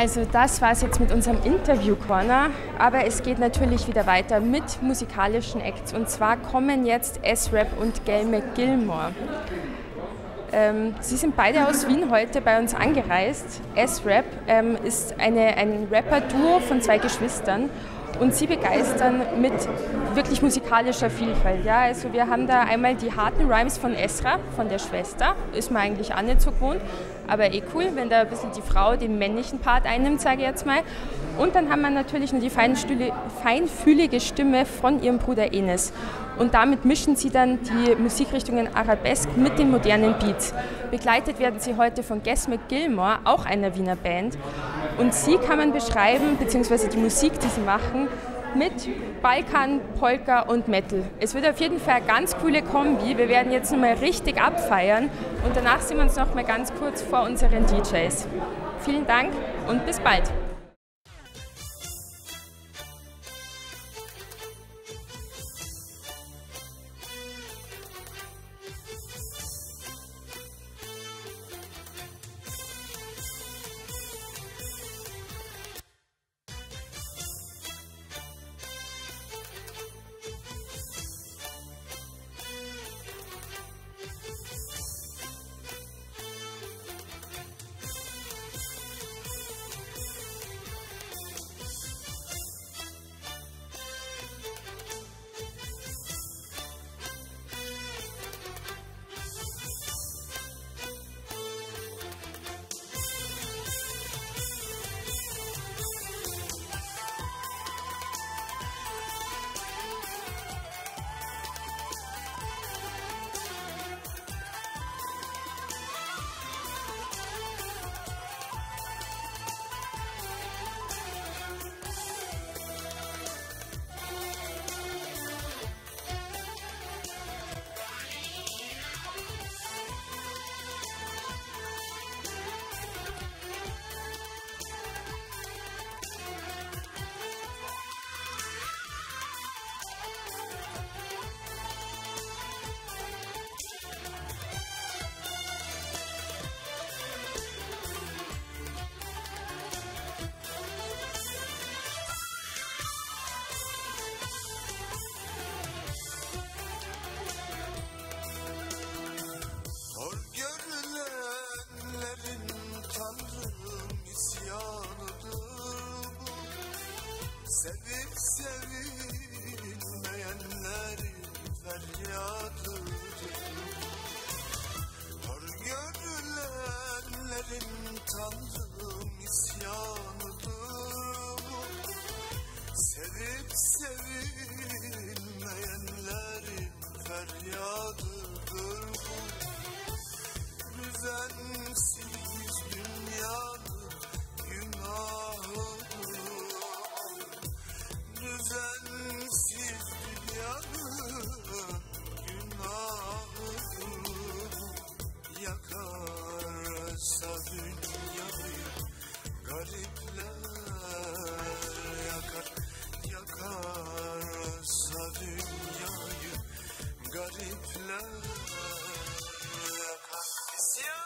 Also das war es jetzt mit unserem Interview-Corner, aber es geht natürlich wieder weiter mit musikalischen Acts. Und zwar kommen jetzt S-Rap und Gail McGilmore. Sie sind beide aus Wien heute bei uns angereist. S-Rap ist ein Rapper-Duo von zwei Geschwistern und sie begeistern mit wirklich musikalischer Vielfalt. Ja, also wir haben da einmal die harten Rhymes von Esra, von der Schwester, ist man eigentlich auch nicht so gewohnt, aber cool, wenn da ein bisschen die Frau den männlichen Part einnimmt, sage ich jetzt mal. Und dann haben wir natürlich noch die feinfühlige Stimme von ihrem Bruder Enes. Und damit mischen sie dann die Musikrichtungen Arabesque mit den modernen Beats. Begleitet werden sie heute von Gail McGilmore, auch einer Wiener Band. Und sie kann man beschreiben, beziehungsweise die Musik, die sie machen, mit Balkan, Polka und Metal. Es wird auf jeden Fall eine ganz coole Kombi. Wir werden jetzt nochmal richtig abfeiern und danach sehen wir uns noch mal ganz kurz vor unseren DJs. Vielen Dank und bis bald. Sevip sevilmeyenlerin feryadıdır. Hor görülenlerin Tanrım isyanıdır bu. Sevip sevilmeyenlerin feryadıdır bu. Düzensiz dünyanın günahıdır. Düzensiz dünyanın günahıdır. Yakarsa dünyayı garipler yakar. Yakarsa dünyayı garipler yakar. İsyan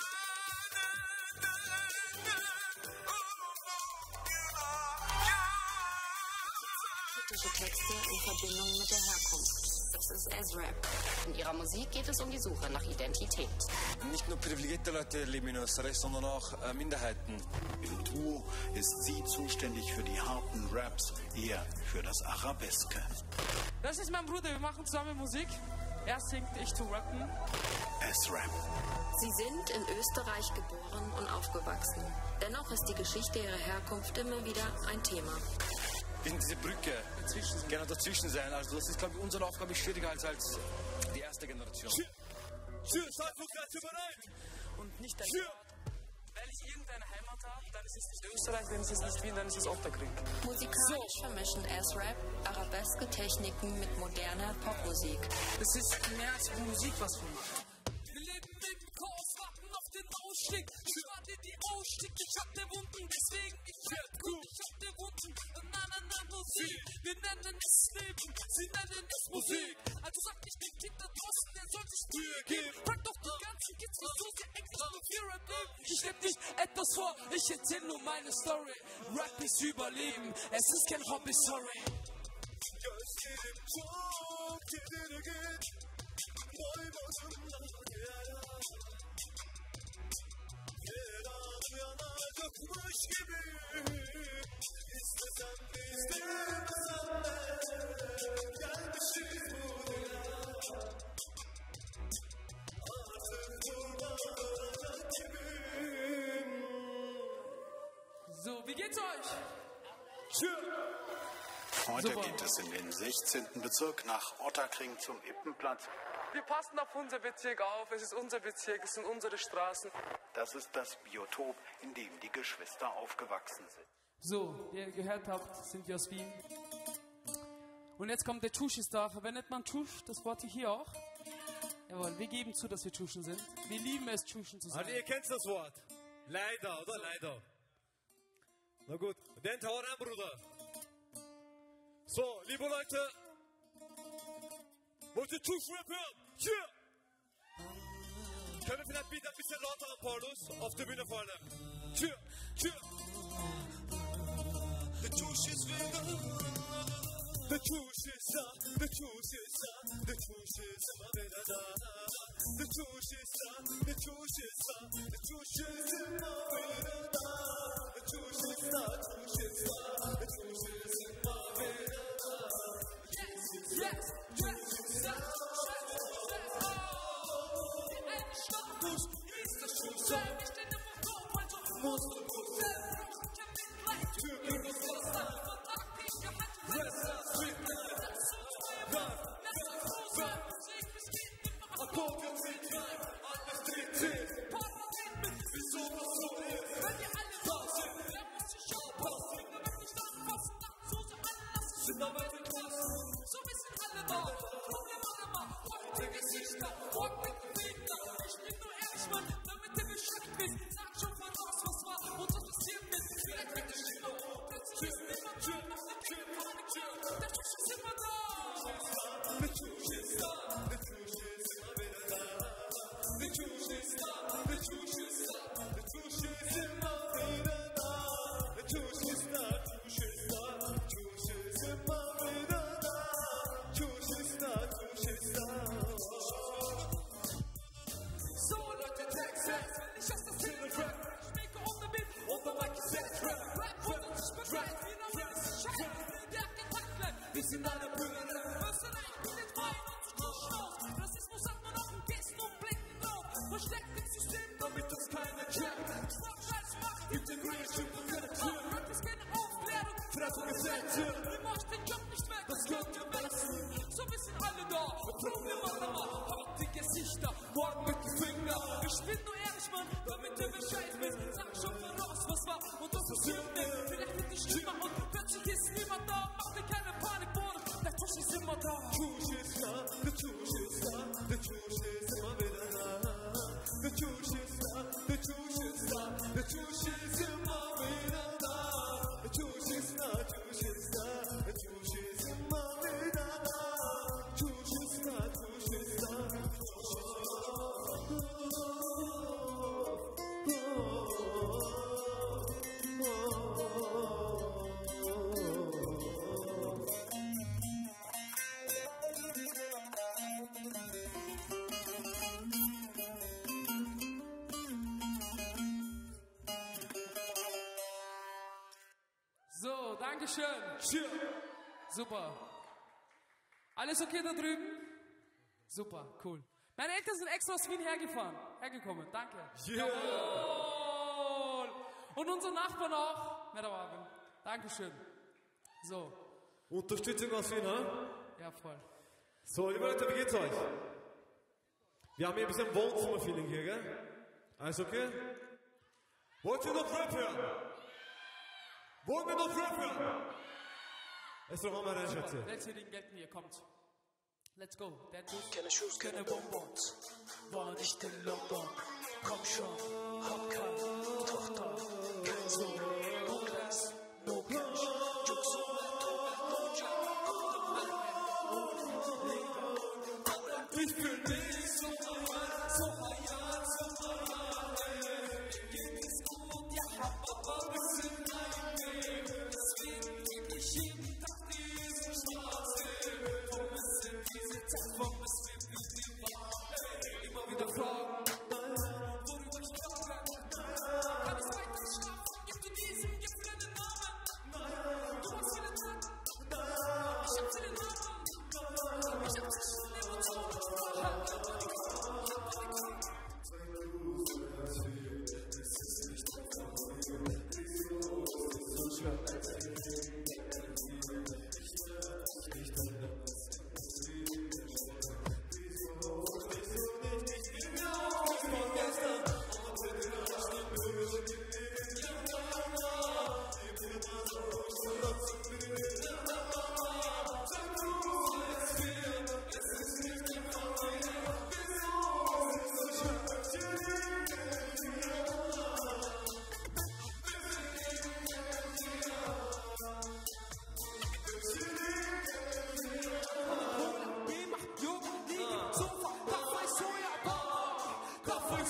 kritische Texte in Verbindung mit der Herkunft. Das ist S-Rap. In ihrer Musik geht es um die Suche nach Identität. Nicht nur privilegierte Leute leben in Österreich, sondern auch Minderheiten. Im Duo ist sie zuständig für die harten Raps, er für das Arabeske. Das ist mein Bruder, wir machen zusammen Musik. Er singt, ich tu rappen. S-Rap. Sie sind in Österreich geboren und aufgewachsen. Dennoch ist die Geschichte ihrer Herkunft immer wieder ein Thema. Wir sind diese Brücke, gerne dazwischen sein. Also das ist, glaube ich, unsere Aufgabe schwieriger als die erste Generation. Und nicht dein Ort. Weil ich irgendeine Heimat habe, dann ist es nicht Österreich, wenn es ist nicht Wien, dann ist es Otterkrieg. Musikalisch vermischen S-Rap arabeske Techniken mit moderner Popmusik. Es ist mehr als Musik, was wir machen. Wir leben im Chaos, warten auf den Ausstieg. Ich warte die Ausstieg, ich hab der Wunden, deswegen ich werd gut. Ich hab der Wunden, Musik. Wir nennen es Leben, sie nennen es Musik. Also sag ich den Kind da draußen, der soll sich Mühe geben. Frag doch die ganzen Kids, was du sie Ich nehm nicht etwas vor, ich erzähl nur meine Story. Rap ist Überleben, es ist kein Hobby, sorry. Gözlerim çok tedirgin, boynumdan yara. Yer ağrı yanacakmış gibi. İstesem de istemesem de gelmişiz buraya. Artık durmayacak gibiyim. So, wie geht's euch? Heute Super. geht es in den 16. Bezirk nach Ottakring zum Ippenplatz. Wir passen auf unser Bezirk auf, es ist unser Bezirk, es sind unsere Straßen. Das ist das Biotop, in dem die Geschwister aufgewachsen sind. So, wie ihr gehört habt, sind wir aus Wien. Und jetzt kommt der Tschuschistar. Verwendet man Tschusch, das Wort hier auch? Jawohl, wir geben zu, dass wir Tschuschen sind. Wir lieben es, Tschuschen zu sein. Also ihr kennt das Wort. Leider, oder? Leider. Na gut, dann hau rein, Bruder. So, liebe Leute. Wollt ihr Tschusch-Rap hören? Hier! Können wir vielleicht bitte ein bisschen lauter an, Paulus? Auf der Bühne vor allem. Hier! Hier! The Tschusch ist vegan. The Tschusch ist da, the Tschusch ist da, the Tschusch ist immer wieder da. The Tschusch ist da, the Tschusch ist da, the Tschusch ist immer wieder da. The Tschusch ist da, Tschusch ist da, the Tschusch ist immer wieder da. Yes, yes, yes, Status ist das Schuss, ich stehe immer vor, also musst du gut sein. Ich hab den Leid, du bist was da, verdammt, ich hab so wissen alle da, Problem immer, heute Gesichter, morgen mit dem Gegner. Ich bin nur ehrlich, Mann, damit ihr Bescheid wisst. Sag schon voraus, was war und was passiert ist. Vielleicht wird es schlimmer, plötzlich ist niemand Tür, nach der Tür, keine Tür. Der Tisch ist immer da. The Tschusch ist da, the Tschusch ist immer wieder da. The Tschusch ist da, the Tschusch ist da, the Tschusch ist immer wieder da. The Tschusch ist da, Tschusch ist da, Tschusch ist immer wieder da. Tschusch ist da, Tschusch ist da. So, Leute, Texas, ich hasse das Rap. Ich denke on the beat, on the mic ist jetzt Rap. Rap wird uns bereit, wie noch alles Scheiß. Der Kontakt bleibt, wir sind alle Brüder. Österreich bietet Wein und Stoß. Rassismus hat man auf dem Gesten und blicken drauf. Versteckt im System, damit uns keiner checkt. Schwarz-Weiß macht, Integration und Kultur. Rap ist keine Aufklärung, Fressen Gesetze. Ihr macht den Job nicht weg, das könnt ihr wissen. So wissen alle da, Problem immer, heute Gesichter, morgen mit dem Finger. Ich bin nur ehrlich, Mann, damit ihr Bescheid wisst. Sag schon voraus, was war und was passiert ist. Vielleicht wird es schlimmer und plötzlich ist niemand da. Mach dir keine Panik, Bruder, der Tusch ist immer da. Tschusch ist da, the Tschusch ist da, the Tschusch ist immer wieder da. The Tschusch ist da, the Tschusch ist da, the Tschusch ist immer wieder da. The Tschusch ist da, Tschusch ist da, the Tschusch ist immer wieder da. Tschusch ist da, Tschusch ist da. So, Dankeschön. Super. Alles okay da drüben? Super, cool. Meine Eltern sind extra aus Wien hergekommen. Danke. Jawohl. Und unsere Nachbarn auch. Merhaba. Dankeschön. So, Unterstützung aus Wien, ne? ja voll. So, liebe Leute, wie geht's euch? Wir haben hier ein bisschen Wohnzimmer-Feeling hier, gell? Alles okay? Wollt ihr noch Rap hören? Wollen wir noch Rap hören? Jetzt noch einmal rein, Schätze. Letzte Ding gelten hier, kommt. Let's go. Der Dude. Keine Schuss, keine Bonbons, war nicht in London. Komm schon, Hocker, Tochter, kein Sohn, no Class, no Cash, Jux und Ich bin nicht so high, so high, so high.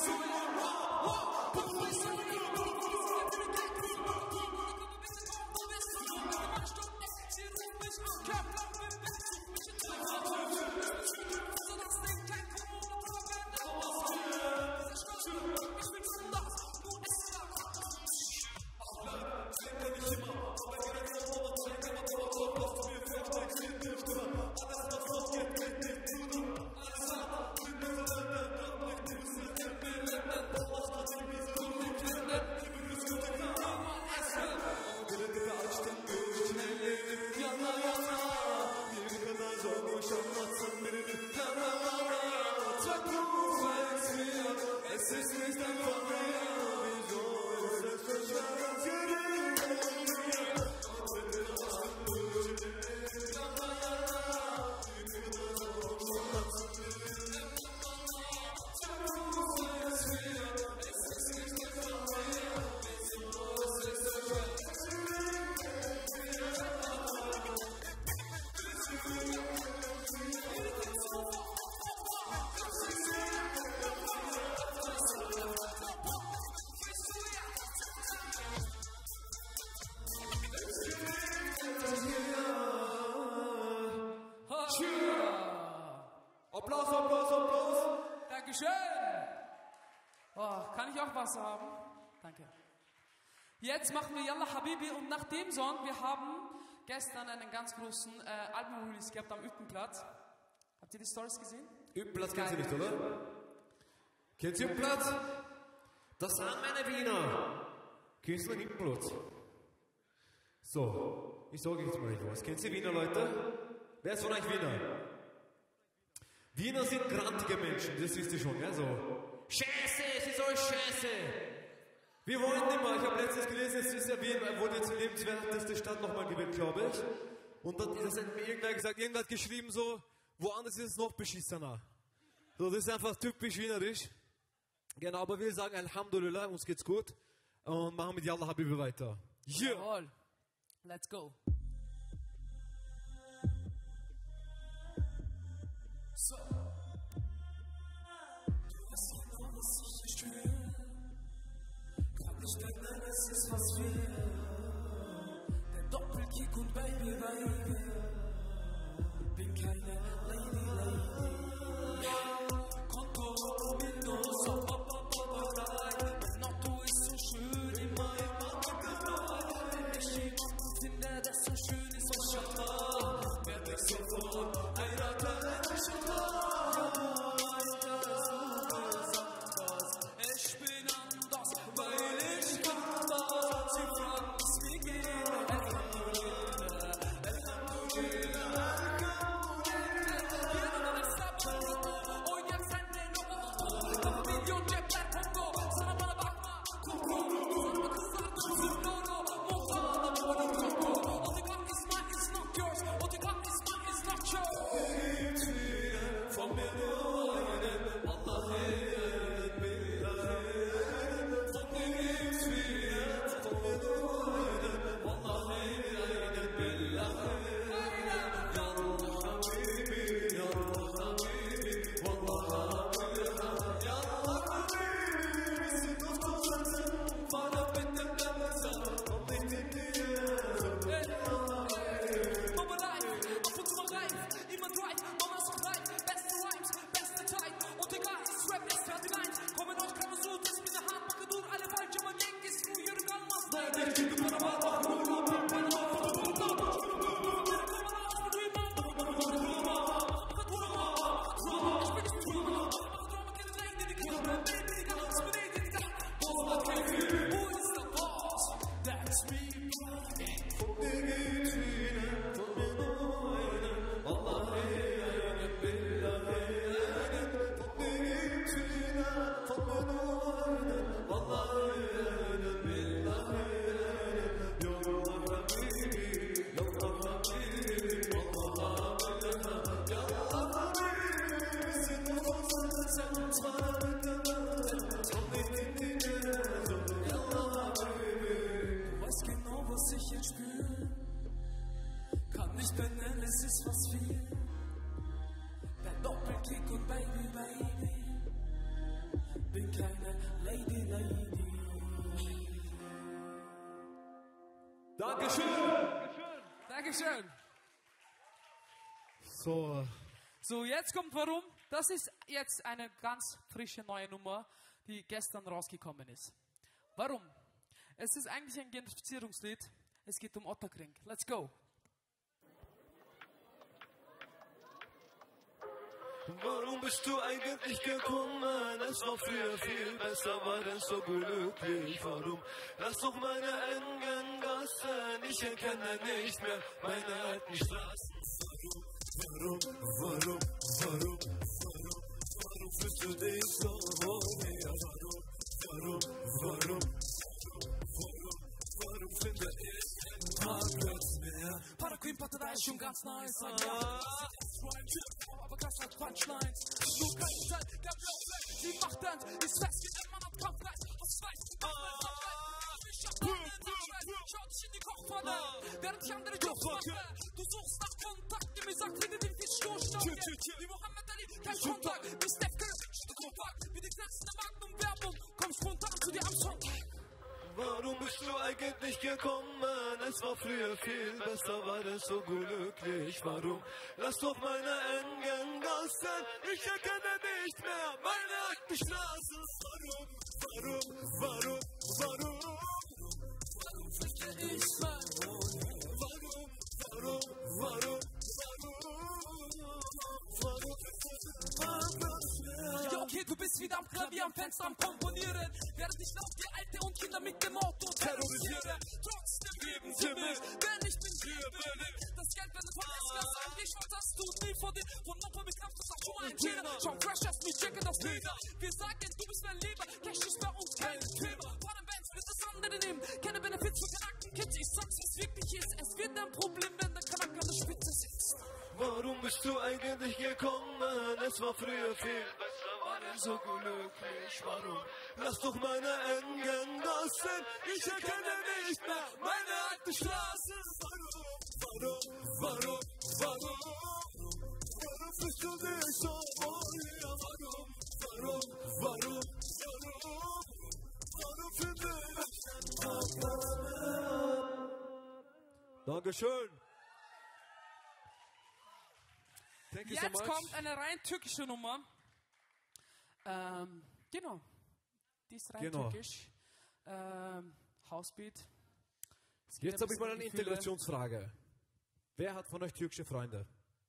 Applaus, Applaus, Applaus. Dankeschön. Oh, kann ich auch was haben? Danke. Jetzt machen wir Yalla Habibi und nach dem Song, wir haben gestern einen ganz großen Album-Release gehabt am Üppenplatz. Habt ihr die Stories gesehen? Üppenplatz kennst du nicht, oder? Kennst du Üppenplatz? Das sind meine Wiener. Kennst du den Üppenplatz? So, ich sage jetzt mal etwas. Kennst du Wiener, Leute? Wer ist von euch Wiener? Wiener sind grantige Menschen, das wisst ihr schon, ja, so. Scheiße, es ist alles Scheiße. Wir wollen nicht mehr. Ich habe letztens gelesen, es ist ja Wien, wurde jetzt die lebenswerteste Stadt nochmal gewählt, glaube ich. Und dann ist mir irgendwer gesagt, irgendwer hat geschrieben so, woanders ist es noch beschissener. So, das ist einfach typisch wienerisch. Genau, aber wir sagen Alhamdulillah, uns geht's gut. Und machen mit Yalla Habibi weiter. Yeah. Jawohl. Let's go. So. Du hast genau, was ich nicht will. Kann nicht denken, es ist was wir. Der Doppelkick und Baby, Baby. Bin keine Lady, Lady. Konto, Windows, mein Auto ist so schön, immer dabei. Wenn ich jemanden finde, der so schön ist, so Schatz, werde ich sofort heiraten. Ich bin anders, weil ich kann das. Sie fragen, wie geht Bin keine Dankeschön. Dankeschön. So, So, jetzt kommt warum. Das ist jetzt eine ganz frische neue Nummer, die gestern rausgekommen ist. Warum? Es ist eigentlich ein Gentrifizierungslied. Es geht um Otterkring. Let's go. warum bist du eigentlich gekommen? Es war früher viel besser, war denn so glücklich. Warum? Lass doch meine engen Gassen, ich erkenne nicht mehr meine alten Straßen. Warum fühlst du dich so wohl? Ja, warum finde ich keinen Parkplatz mehr? Paraquin Patte, da ist schon ganz nice. Ein Jahr, aber krass als Punchlines. Nur keine Zeit, der Blaufleck, sie macht dann. Ist festgeht, man hat Kampfgeist. Was weißt du, ich hab einen Schau dich in die Kochpfanne, während ich andere Jobs mache. Du suchst nach Kontakt, der mir sagt, wie du den Stoßstange. Wie Mohammed Ali, kein Kontakt. Wie Steph Curry, Kontakt. Wie die letzte Magnum-Werbung, komm spontan zu dir am Sonntag. Warum bist du eigentlich gekommen? Es war früher viel besser, war es so glücklich. Warum? Lass doch meine engen Gassen, ich erkenne nicht mehr meine alten Straßen. Warum fürchte ich mein Wohnen? Warum? Ja, okay, du bist wieder am Klavier, am Fenster, am Komponieren. Während ich laut die Alte und Kinder mit dem Auto terrorisiere. Trotzdem lieben sie mich, denn ich bin hier billig. Das Geld wird verlässlich sein, ich weiß, das tut nie vor dir. Von Opa mit Kraft, das sagt schon ein Thema. Schon Crash auf mich, checke das Lieder. Wir sagen, du bist mein Lieber, Cash ist bei uns kein Thema. Vor den Bands wird das andere nehmen. Keine Benefits für Charakter, Kids, ich sag's, wie's wirklich ist. Es wird ein Problem, wenn der Charakter an der Spitze sitzt. Warum bist du eigentlich gekommen? Es war früher viel besser, war denn so glücklich. Warum? Lass doch meine engen Gassen, ich erkenne nicht mehr meine alten Straßen. Warum fühlst du dich so wohl? Ja, warum finde ich keinen Parkplatz? Dankeschön. Thank you so Jetzt much. kommt eine rein türkische Nummer. Genau. Die ist rein Genau. türkisch. Housebeat. Es gibt Jetzt ein habe ich mal bisschen eine Gefühle. Integrationsfrage. Wer hat von euch türkische Freunde?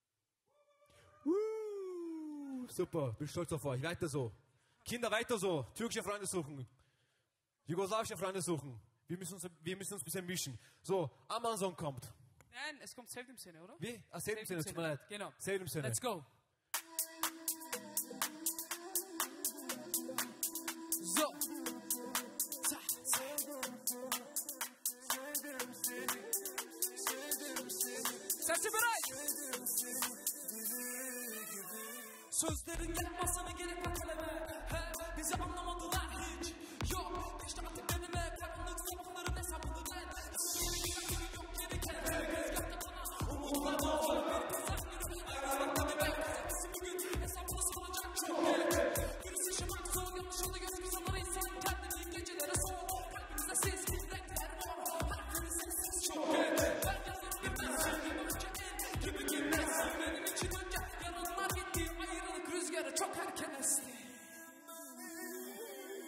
Super, bin stolz auf euch. Weiter so. Kinder, weiter so. Türkische Freunde suchen. Jugoslawische Freunde suchen. Wir müssen uns ein bisschen mischen. So, Amazon kommt. Nein, es kommt Save im Sinne, oder? Wie? Save im Sinne, tut mir leid. Genau. Save im Sinne. Let's go. So. Seid ihr bereit? Sözlerin yapmasına gerek yok kaleme. Bizi anlamadılar hiç. Yok, işte artık deneme. Karanlık sabahların hesabını ben. Yok geri kelime. Umutlar var. Bir tezahürü. Ayrılmak dedi ben. Bizim bugün hesabını soracak çok gerek. Birisi şımak zor. Yanlış yolda gözükü sanır insan. Kendini gecelere sor. Kalbimizde siz. Renkler var. Harfleri sessiz çok gerek. Ben yazdım gitmez. Gibi gitmez. Benim için önce yarınlar gitti. Ayrılık rüzgarı çok erken esti.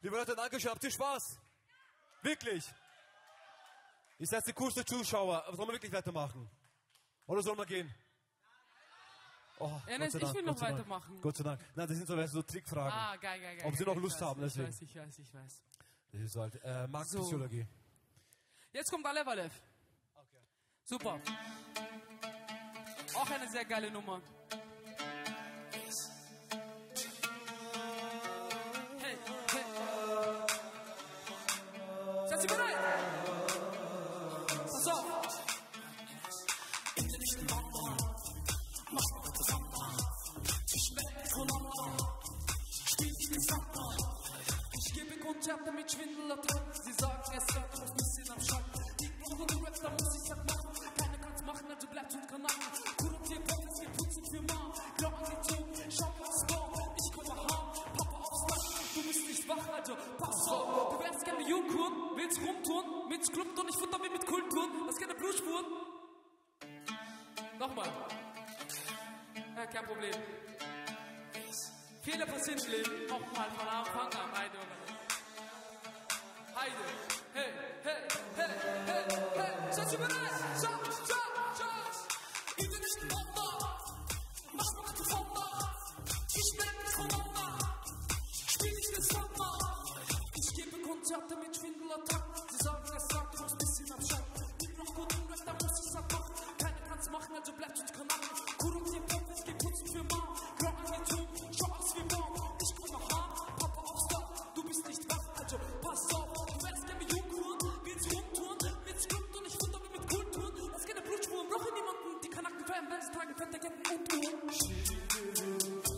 Liebe Leute, danke schön. Habt ihr Spaß? Wirklich? Ihr seid die coolste Zuschauer. Aber sollen wir wirklich weitermachen? Oder sollen wir gehen? Oh, Enes, ich will noch weitermachen. Gott sei Dank. Nein, das sind so Trickfragen. Ah, geil. Ob sie noch Lust Ich haben, weiß, deswegen. Ich weiß. Das ist halt Marktpsychologie. Jetzt kommt Alev Alev. Okay. Super. Auch eine sehr geile Nummer. Hey. Seid ihr bereit? Pass auf. Ich gebe Konzerte mit Schwindelattacken. Sie sagen, es wird ein bisschen am Schatten. Die brauchen den Rap, da muss ich das machen. Keiner kann's machen, also bleibt und kann machen. Kuratier Profis, wir putzen für Mann. Glaub an die Zunge, schau aufs Bord. Ich komme heim, Papa aufs Dach. Du bist nicht wach, also pass auf. Du wärst gerne Jungkurn, willst rumtun. Mit Club und ich futter mich mit Kulturen. Was gerne Blutspuren. Nochmal. Ja, kein Problem. Fehler passieren im Leben. Nochmal von Anfang an. Heide. Hey. Seid ihr bereit? Schau. Ich bin nicht ein Wunder. Mach mal die Wunder. Ich bin nicht ein Wunder. Spiel nicht das Wunder. Ich gebe Konzerte mit Schwindelattacken. Sie sagen, es sagt uns ein bisschen am Schatten. Ich brauch guten Rap, da muss ich das machen. Keiner kann's machen, also bleibt uns Kanal. Kuratier Profis, geputzt für Mann. Glaub an die Zunge, schau aus wie Mann. Ich komme heim, Papa aufs Dach. Du bist nicht wach, also pass auf. Du wärst gerne Jungkurn, willst rumtouren. Mit Skript und ich futter mich mit Kulturen. Es keine Blutspuren, brauche niemanden. Die Kanaken feiern, Wels tragen fette Ketten und Uhren.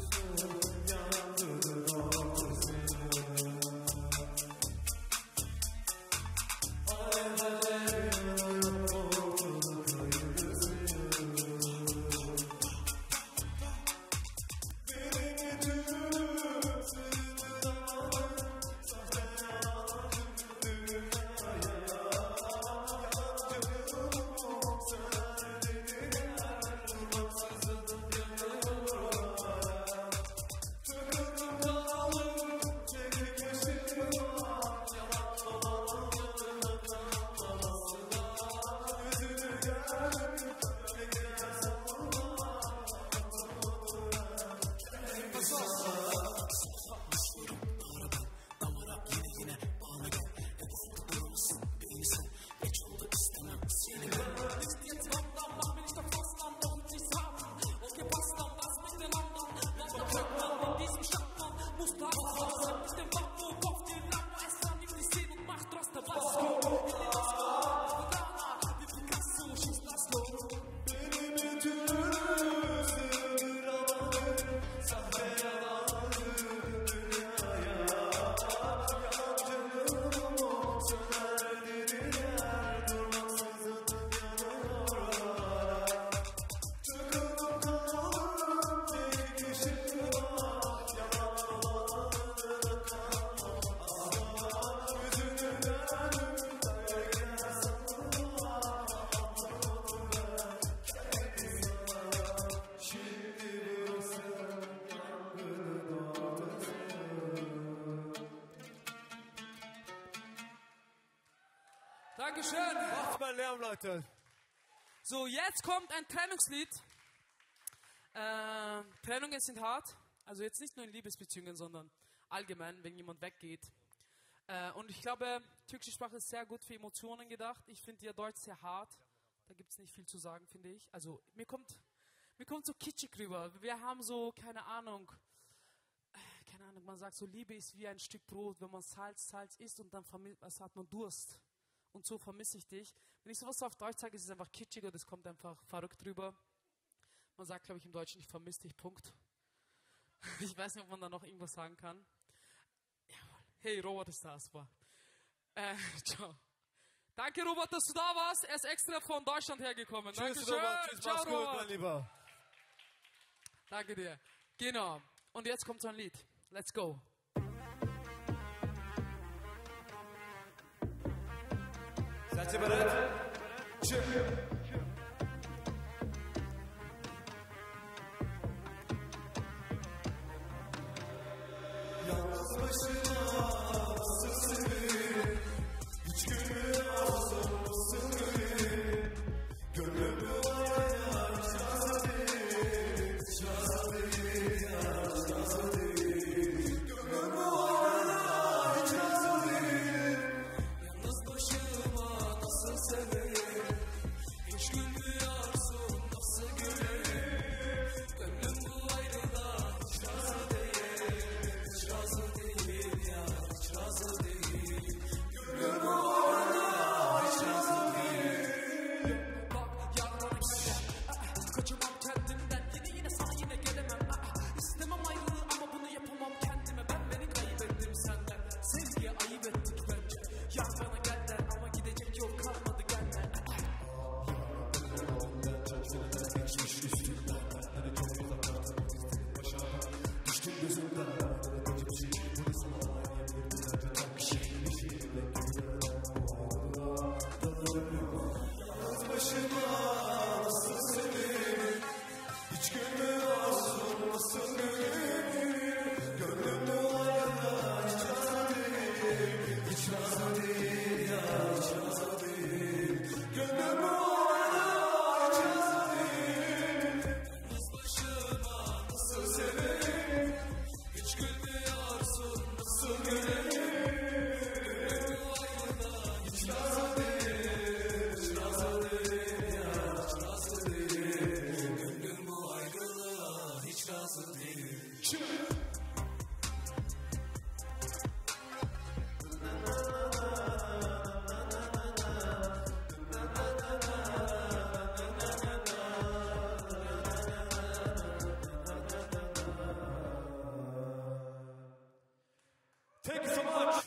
Dankeschön. Macht mal Lärm, Leute. So, jetzt kommt ein Trennungslied. Trennungen sind hart. Also jetzt nicht nur in Liebesbeziehungen, sondern allgemein, wenn jemand weggeht. Und ich glaube, türkische Sprache ist sehr gut für Emotionen gedacht. Ich finde ja Deutsch sehr hart. Da gibt es nicht viel zu sagen, finde ich. Also mir kommt so kitschig rüber. Wir haben so, keine Ahnung, man sagt so, Liebe ist wie ein Stück Brot. Wenn man Salz isst und dann hat man Durst. Und so vermisse ich dich. Wenn ich sowas auf Deutsch sage, ist es einfach kitschig und es kommt einfach verrückt rüber. Man sagt, glaube ich, im Deutschen, ich vermisse dich, Punkt. Ich weiß nicht, ob man da noch irgendwas sagen kann. Jawohl. Hey, Robert ist da, super. Ciao. Danke, Robert, dass du da warst. Er ist extra von Deutschland hergekommen. Tschüss, Dankeschön. Robert. Tschüss, Ciao, mach's gut, Robert. mein Lieber. Danke dir. Genau. Und jetzt kommt so ein Lied. Let's go. Seid ihr bereit? Tschüss. Ya Thank you so much.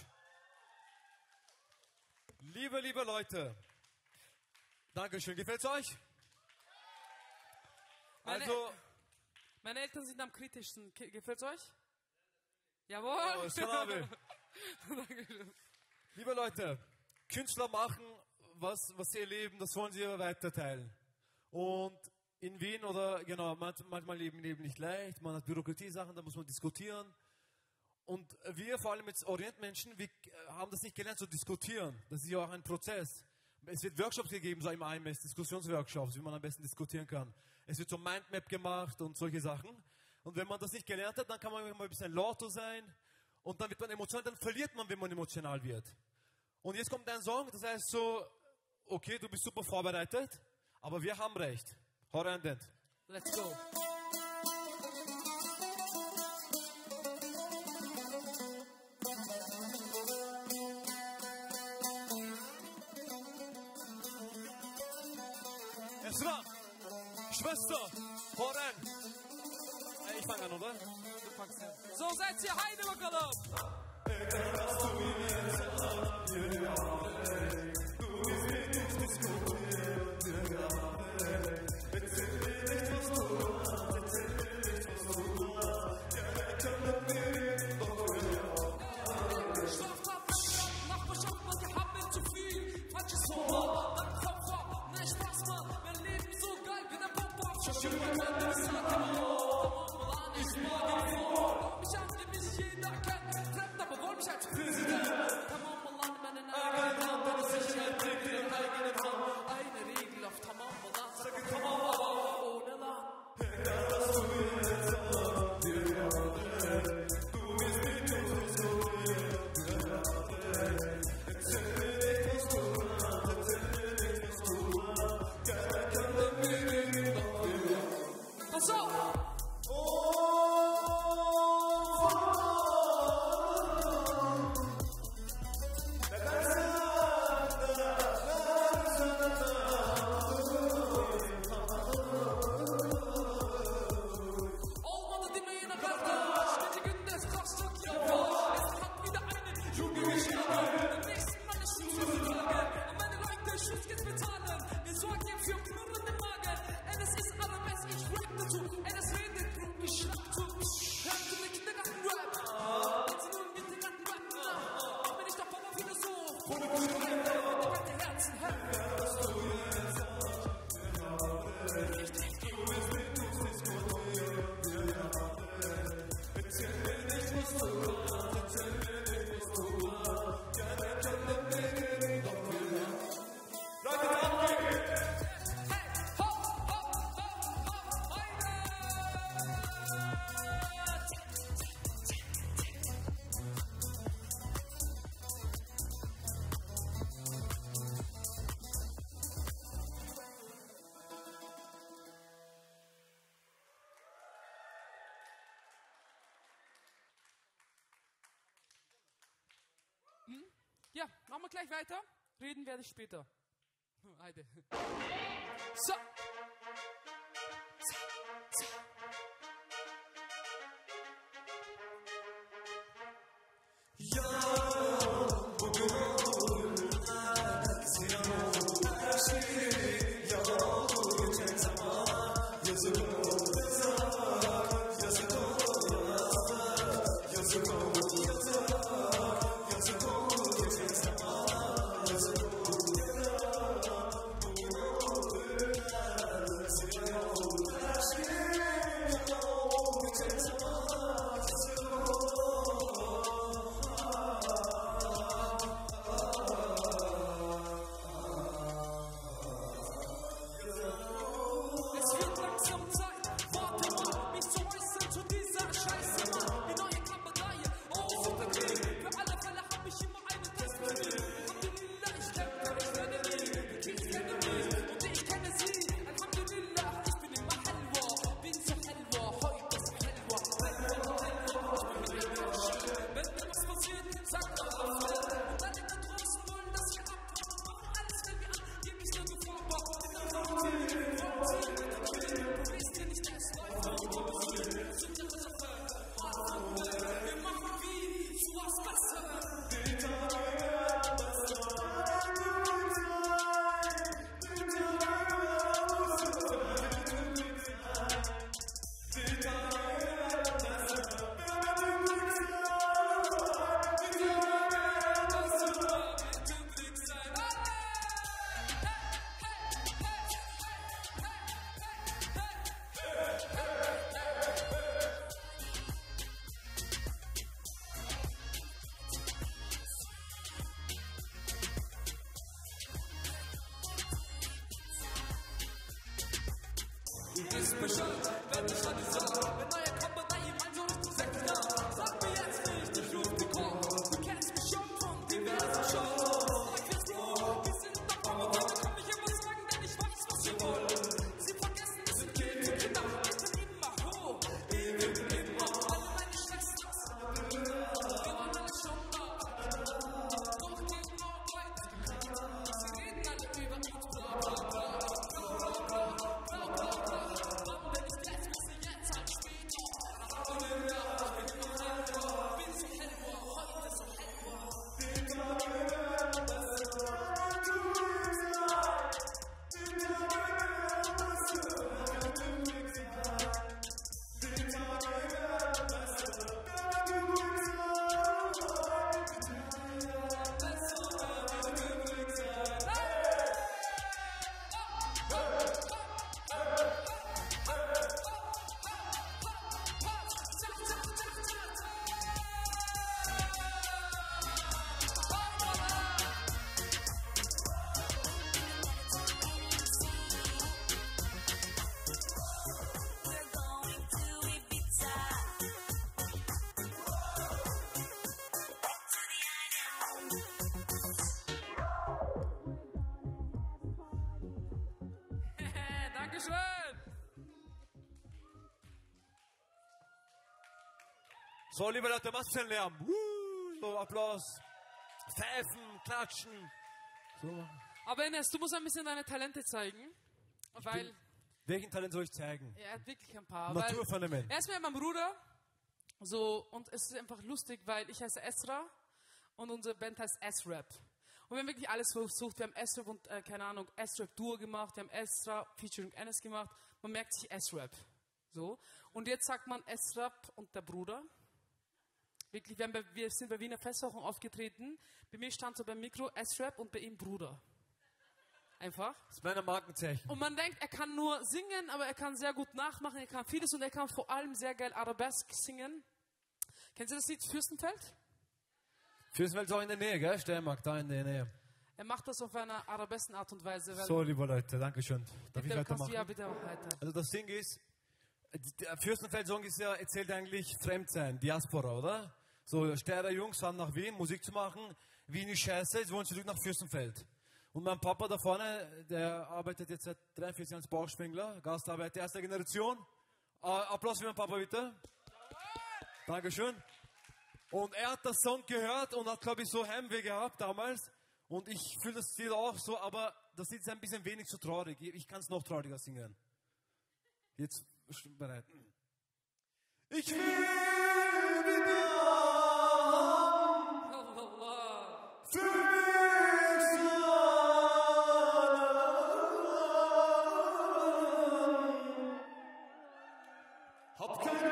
Liebe Leute, Dankeschön. Gefällt's euch? Meine Eltern sind am kritischsten. Gefällt's euch? Jawohl. Oh, Salabe. Dankeschön. Liebe Leute, Künstler machen, was sie erleben, das wollen sie weiterteilen. Und in Wien oder genau, manchmal Leben nicht leicht, man hat Bürokratiesachen, da muss man diskutieren. Und wir, vor allem jetzt Orientmenschen, wir haben das nicht gelernt zu diskutieren. Das ist ja auch ein Prozess. Es wird Workshops gegeben, so im IMS, Diskussionsworkshops, wie man am besten diskutieren kann. Es wird so Mindmap gemacht und solche Sachen. Und wenn man das nicht gelernt hat, dann kann man immer ein bisschen lauter sein. Und dann wird man emotional, dann verliert man, wenn man emotional wird. Und jetzt kommt ein Song, das heißt so, okay, du bist super vorbereitet, aber wir haben recht. Hau rein, Dent. Let's go. Esra, Schwester, hau rein. Ich fange an, oder? Du fangst an. So seid ihr, Heide bakalım. It's Ja, machen wir gleich weiter. Reden werde ich später. Heide. So. Es wird langsam Zeit, warte mal, mich zu äußern zu dieser Scheiße, Mann. Die neue Kammerreihe, oh, super Krieg. Für alle Fälle hab ich immer einen Test für dich. Alhamdulillah, ich kämpfe, ich werde nie. Ich kenne mich und ich kenne sie. Alhamdulillah, ich bin immer Helwa. Bin so Helwa, heute ist Helwa. Ich bin mit dir. Wenn mir was passiert, sagt eure Freunde. Und alle da draußen wollen, dass wir abhauen. Machen alles, wenn wir an, gib mich nur Gefahr. Wir machen wie zu was Besseres. Ist Bescheid, wenn ich an die Sache, wenn neue Kompanie mein so ist zu 6 Jahren. Sag mir jetzt nicht, ich ruf die Call. Du kennst mich schon von diversen Shows. Sag jetzt nur, wir sind davon und heute kann mich immer sagen, denn ich weiß, was ihr wollt. Sie vergessen, es sind Kinder, ich bin immer hoch. Ich bin immer alle meine Schwestern. Wir waren alle schon da. Doch die Arbeit, sie reden alle über uns, bla bla bla. Dankeschön! So, liebe Leute, was für ein Lärm. So, Applaus. Pfeifen, klatschen. So. Aber Ines, du musst ein bisschen deine Talente zeigen, weil Welchen Talent soll ich zeigen? er hat wirklich ein paar. Naturphänomen. Er ist mit meinem Bruder, so, und es ist einfach lustig, weil ich heiße Esra und unsere Band heißt S-Rap. Und wir haben wirklich alles versucht. Wir haben S-Rap und, keine Ahnung, S-Rap Duo gemacht. Wir haben Esra featuring Enes gemacht. Man merkt sich S-Rap. So. Und jetzt sagt man S-Rap und der Bruder. Wirklich, wir sind bei Wiener Festwochen aufgetreten. Bei mir stand so beim Mikro S-Rap und bei ihm Bruder. Einfach. Das ist mein Markenzeichen. Und man denkt, er kann nur singen, aber er kann sehr gut nachmachen. Er kann vieles und er kann vor allem sehr geil Arabesk singen. Kennst du das Lied Fürstenfeld? Fürstenfeld ist auch in der Nähe, gell? Steiermark, da in der Nähe. Er macht das auf einer arabesken Art und Weise. So, liebe Leute, danke schön. Darf ich bitte, kannst weitermachen? du ja bitte auch weiter. Also das Ding ist, der Fürstenfeld-Song ist ja, erzählt eigentlich Fremdsein, Diaspora, oder? So, Steirer Jungs fahren nach Wien, Musik zu machen. Wien ist scheiße, jetzt wollen sie zurück nach Fürstenfeld. Und mein Papa da vorne, der arbeitet jetzt seit 43 Jahren als Bauspengler, Gastarbeiter erster Generation. Applaus für meinen Papa, bitte. Dankeschön. Und er hat das Song gehört und hat, glaube ich, so Heimweh gehabt damals. Und ich fühle das Lied auch so, aber das Lied ist ein bisschen wenig zu traurig. Ich kann es noch trauriger singen. Jetzt bereit. Ich will wieder für mich sein. Hab keine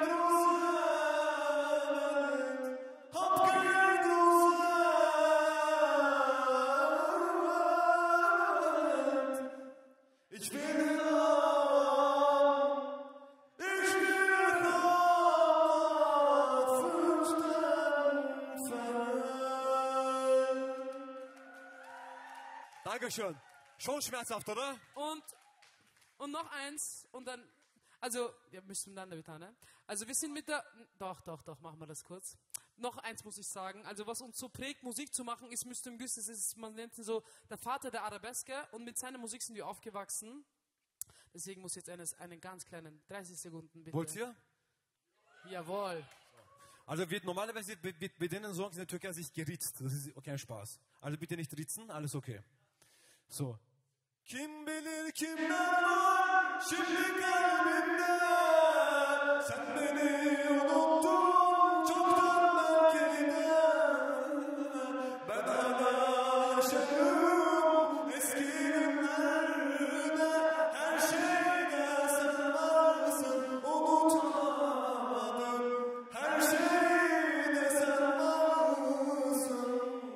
ich will Dankeschön. Schon schmerzhaft, oder? Und noch eins und dann, also, wir müssen miteinander bitte, ne? Also wir sind mit der, doch, machen wir das kurz. Noch eins muss ich sagen, also was uns so prägt, Musik zu machen, ist Mr. Güst, das ist, man nennt ihn so der Vater der Arabeske und mit seiner Musik sind wir aufgewachsen. Deswegen muss jetzt einen ganz kleinen, 30 Sekunden bitte. Wollt ihr? Jawohl. Also wird normalerweise bei denen Songs in der Türkei sich geritzt. Das ist kein Spaß. Also bitte nicht ritzen, alles okay. So. Kim bilir kimler var şimdi kalbinde. Sen beni unuttun çoktan belki de. Ben hala yaşarım eski günlerde. Her şeyde sen varsın unutamadım. Her şeyde sen varsın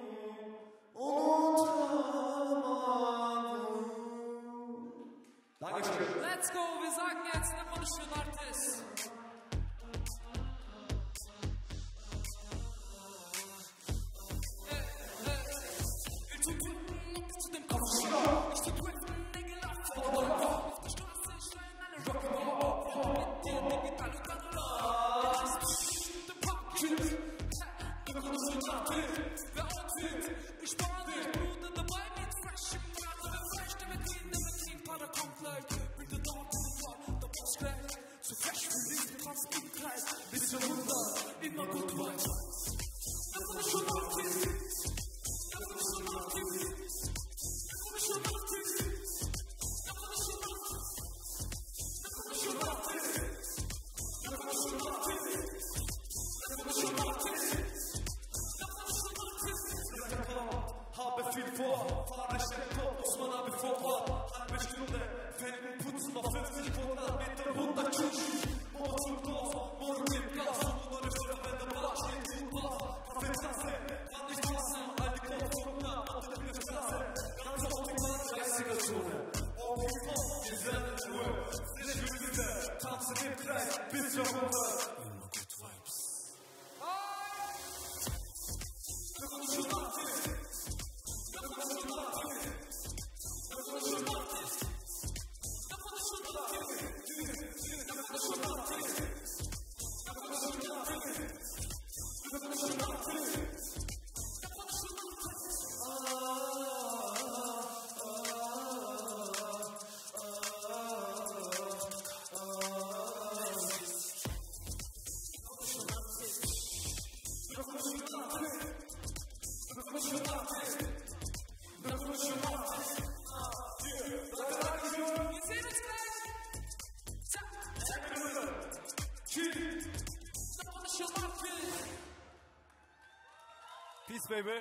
unutamadım. Let's go, wir sagen jetzt der wunderschöne Artist. Habe viel vor, fahre schnell Kopf, muss man aber vor Ort. Halbe Stunde, Felgen putzen auf 50 Quadratmeter, 100 Schuss. Morgen zum Dorf, morgen gibt Gas. Und eine Stunde, wenn der Ball steht, zum Ball. Kaffeetasse, kann nicht passen, all die Kopf runter, auf der Bildungsklasse. Ganz auf die Mann, 30er Zone. Und die Kopf, die selben Schuhe. Frisch Wüste, tanzen im Kreis, bis zur Runde. Immer gut Vibes. Peace, baby.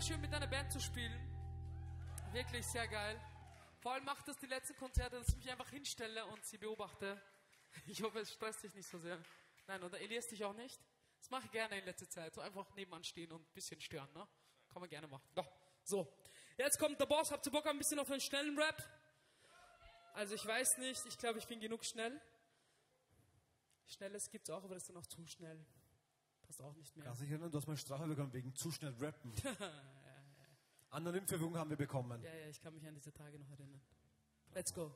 schön mit einer Band zu spielen. Wirklich sehr geil. Vor allem macht das die letzten Konzerte, dass ich mich einfach hinstelle und sie beobachte. Ich hoffe, es stresst dich nicht so sehr. Nein, oder Elias dich auch nicht? Das mache ich gerne in letzter Zeit. So einfach nebenan stehen und ein bisschen stören, ne? Kann man gerne machen. Ja. So, jetzt kommt der Boss. Habt ihr Bock ein bisschen auf einen schnellen Rap? Also ich weiß nicht, ich glaube, ich bin genug schnell. Schnelles gibt's auch, aber das ist dann auch zu schnell. Passt auch nicht mehr. Kannst du dich erinnern, du hast mal Strafe bekommen wegen zu schnell rappen. Anonymverfügung haben wir bekommen. Ja, ich kann mich an diese Tage noch erinnern. Let's go.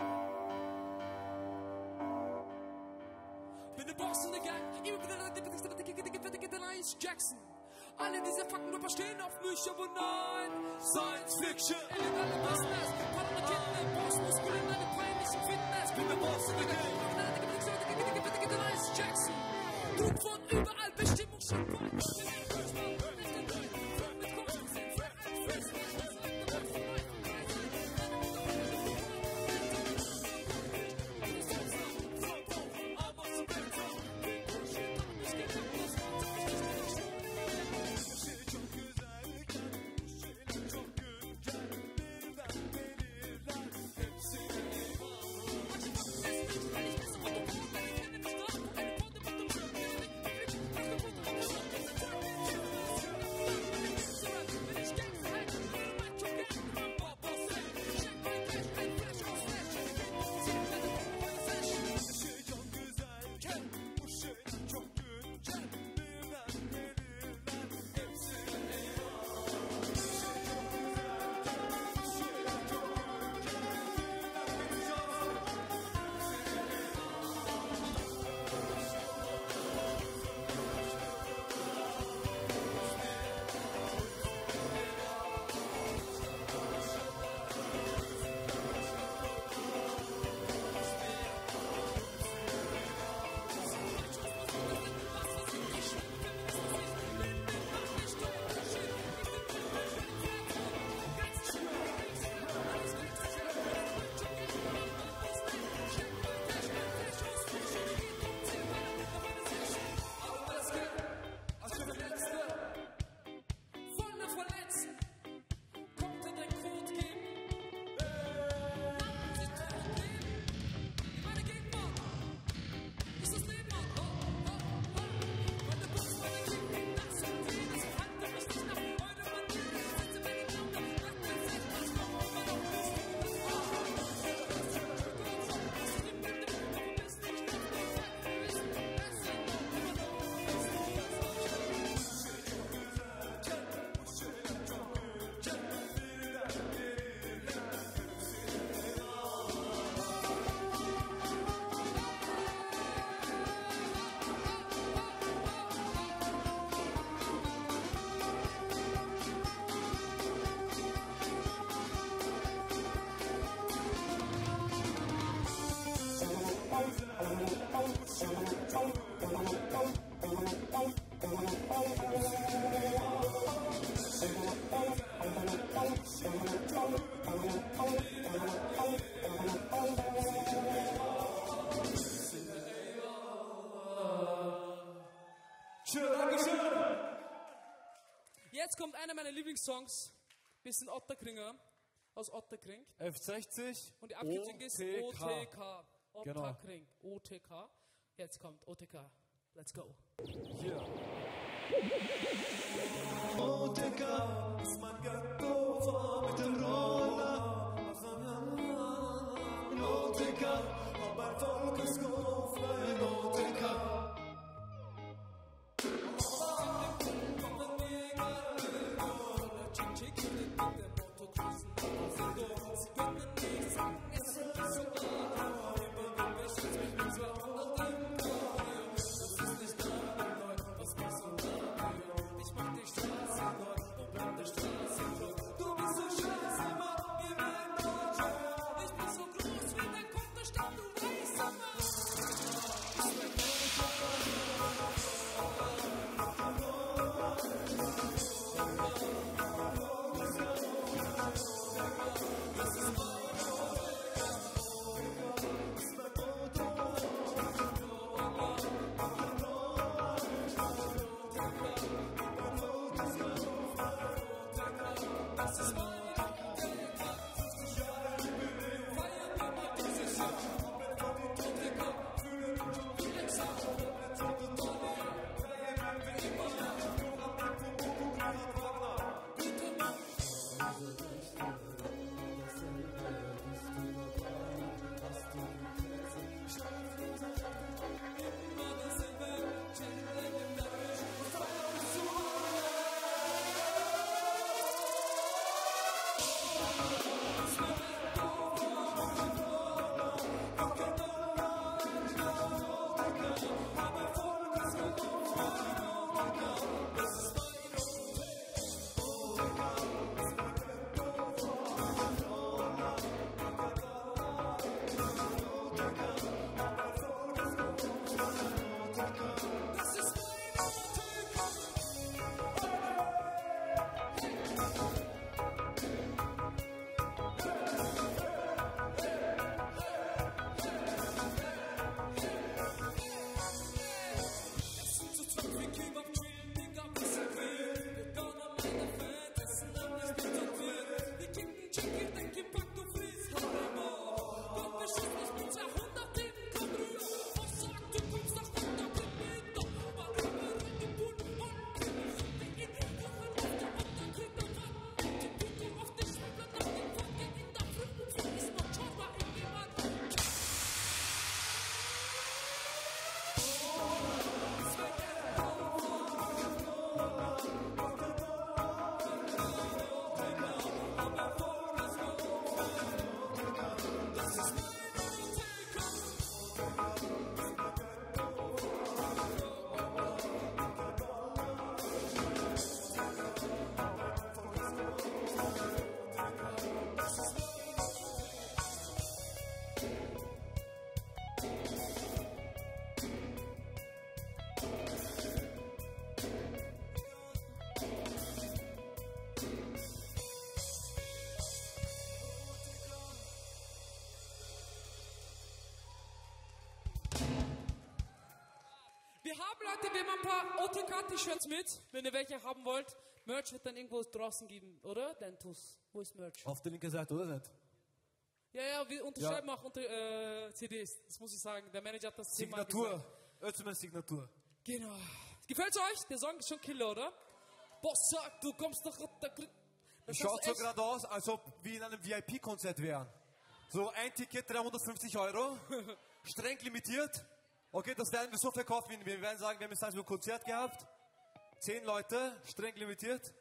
Bin der Boss in der Gang, immer wieder der Ice Jackson. Alle diese Fakten stehen auf mich, aber nein. Science Fiction, illegale Business, Paramaketen, Boss, Muskeln, eine peinliche Fitness. Bin der Boss in der Gang, der Ice Jackson. Druck von überall, Bestimmung schon weit. Jetzt kommt einer meiner Lieblingssongs, bisschen Otterkringer, aus Otterkring. F60 und die Abkürzung ist OTK. Otterkring, Genau. OTK. Jetzt kommt OTK. Let's go. Yeah. OTK ist mein Ghetto mit dem Roller. In OTK, hab ein Volkeshof, in OTK. Ich mach die Straße dort und bleib der Straße dort. Wir haben, Leute, wir haben ein paar OTK-T-Shirts mit, wenn ihr welche haben wollt. Merch wird dann irgendwo draußen geben, oder? Dentus, wo ist Merch? Auf der linken Seite, oder nicht? Ja, wir unterschreiben auch unter CDs, das muss ich sagen. Der Manager hat das Thema Signatur, Özmen Signatur. Genau. Gefällt's euch? Der Song ist schon Killer, oder? Boss sagt, du kommst doch runter. Das Schaut so echt- gerade aus, als ob wir in einem VIP-Konzert wären. So ein Ticket 350 €, streng limitiert. Okay, das werden wir so verkaufen. Wir werden sagen, wir haben jetzt ein Konzert gehabt. 10 Leute, streng limitiert.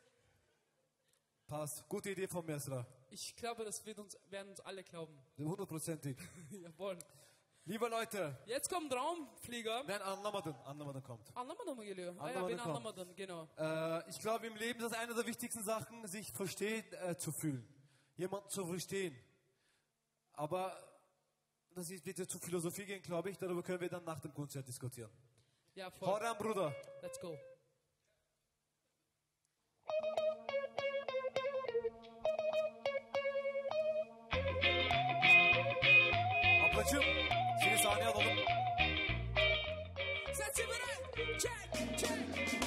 Passt. Gute Idee von Mesra. Ich glaube, das werden uns alle glauben. 100%ig. Jawohl. Liebe Leute. Jetzt kommt Raumflieger. Nein, Anlamadan kommt. Anlamadan mı geliyor? Ah ja, Anlamadan ben kommt. anlamadım, genau. Ich glaube, im Leben ist das eine der wichtigsten Sachen, sich verstehen zu fühlen. Jemanden zu verstehen. Aber das wird jetzt zu Philosophie gehen, glaube ich. Darüber können wir dann nach dem Konzert diskutieren. Ja, voll. Hau rein, Bruder. Let's go. Ablacığım, seni sahneye alalım. Seid ihr bereit? Check, check.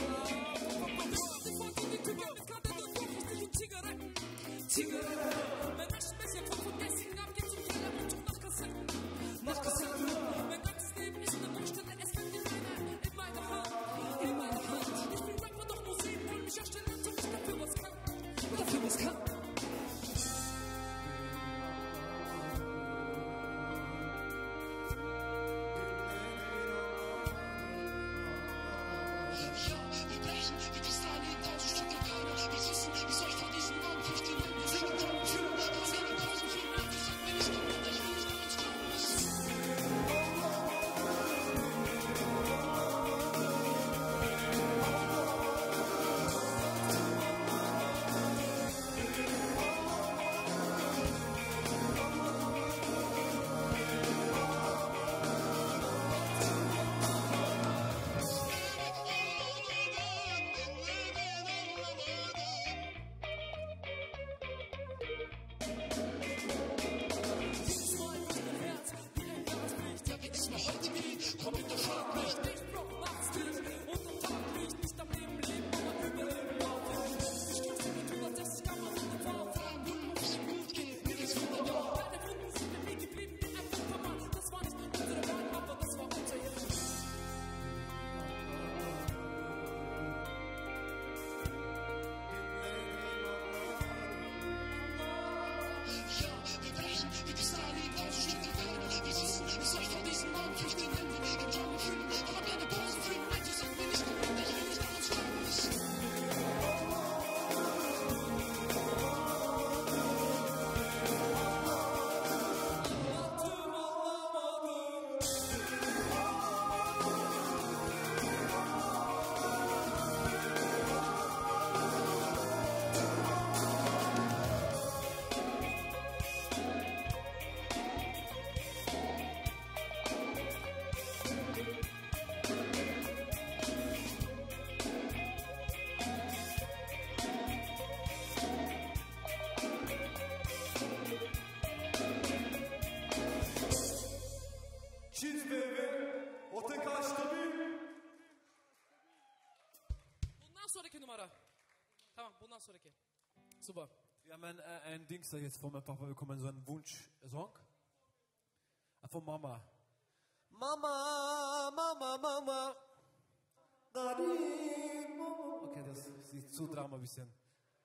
Zigaretten, Zigaretten. Mein Aschenbecher voll von Essen ab, geht zum Keller und sucht nach Kassetten. Nach Kassetten. Mein ganzes Leben ist eine Wunschstätte, es fängt in meiner Hand, in meiner Hand. Ich bin Rapper, doch Musik, will mich erstellen, so ich dafür was kann, dafür was kann. Show. Ja, wir brechen wie die Stalin aus Stück weg. Wir wissen, wie soll ich von diesen Namen flüchten? Ich kann mich fühlen, aber keine Pause fühlen. Nein, sie sind mir nicht gewohnt, ich will nicht an uns sterben. Cheers baby. Otel kaçtı mı? Bundan sonraki numara. Tamam, bundan sonraki. Super. Wir haben ein Dings da jetzt von meinem Papa bekommen, so einen Wunsch-Song. Von Mama. Mama, Mama, Mama. Daddy, Mama. Okay, das ist zu Drama ein bisschen.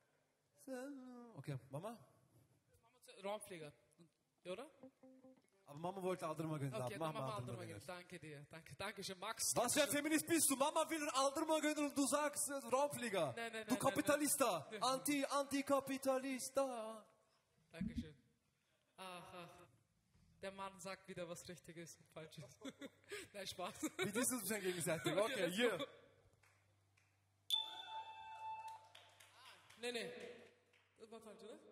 Okay, Mama? Raumflieger. Oder? Aber Mama wollte Aldırma Gönül. Okay, Mama dann machen wir Aldırma Aldırma Gönül. Gönül. Danke dir. Danke schön, Max. Was für ein Feminist bist du? Mama will Aldırma Gönül und du sagst Raumflieger. Nein, Du Kapitalista. nein. Antikapitalista. Dankeschön. Ach. Der Mann sagt wieder, was richtig ist und falsch ist. Nein, Spaß. Wie ist es denn gegenseitig? Okay, hier. Nee. Das war falsch, oder?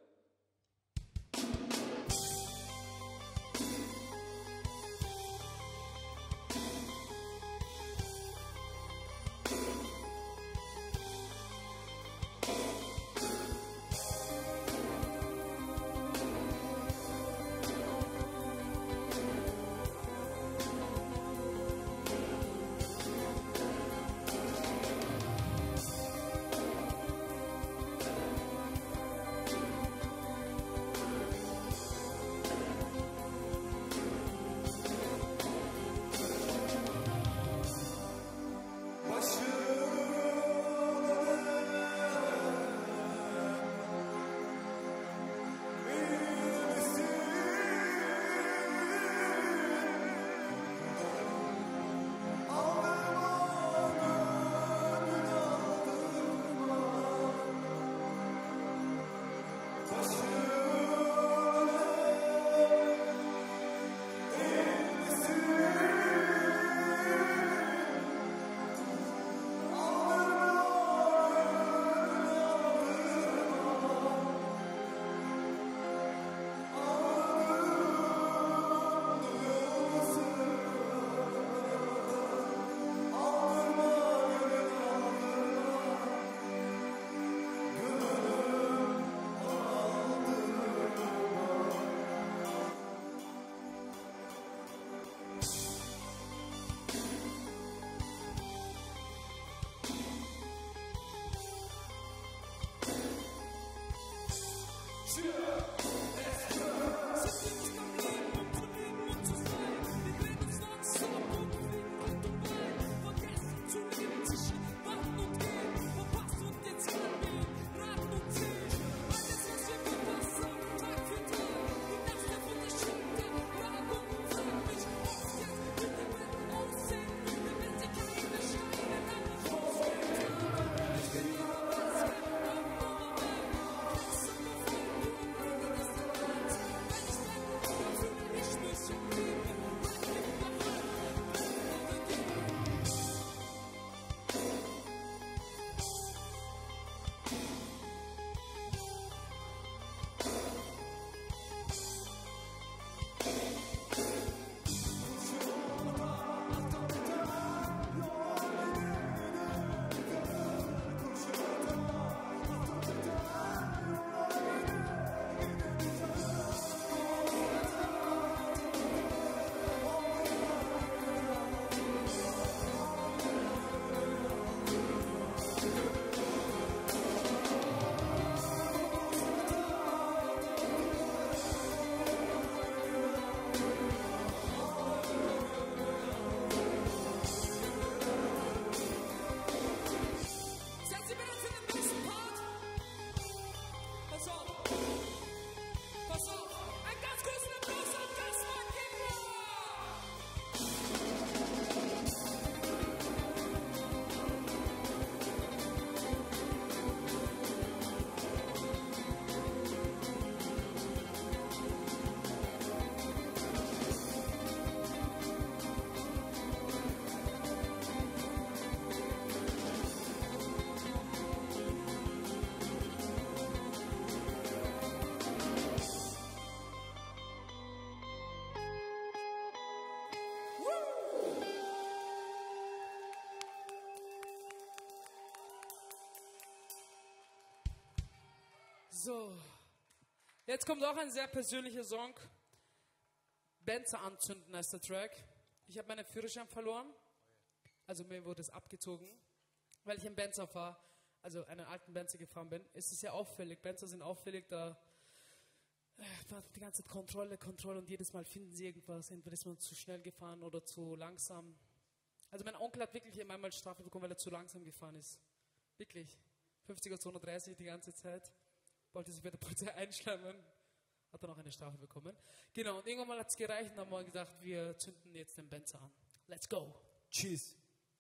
So, jetzt kommt auch ein sehr persönlicher Song. Benzer anzünden heißt der Track. Ich habe meinen Führerschein verloren. Also mir wurde es abgezogen, weil ich einen Benzer fahre, also einen alten Benzer gefahren bin. Es ist sehr auffällig. Benzer sind auffällig, da die ganze Zeit Kontrolle und jedes Mal finden sie irgendwas. Entweder ist man zu schnell gefahren oder zu langsam. Also mein Onkel hat wirklich einmal Strafe bekommen, weil er zu langsam gefahren ist. Wirklich. 50er 230 die ganze Zeit. Wollte sich bei der Polizei einschleimen. Hat dann auch eine Strafe bekommen. Genau, und irgendwann mal hat es gereicht und dann haben wir gedacht, wir zünden jetzt den Benzer an. Let's go. Cheese.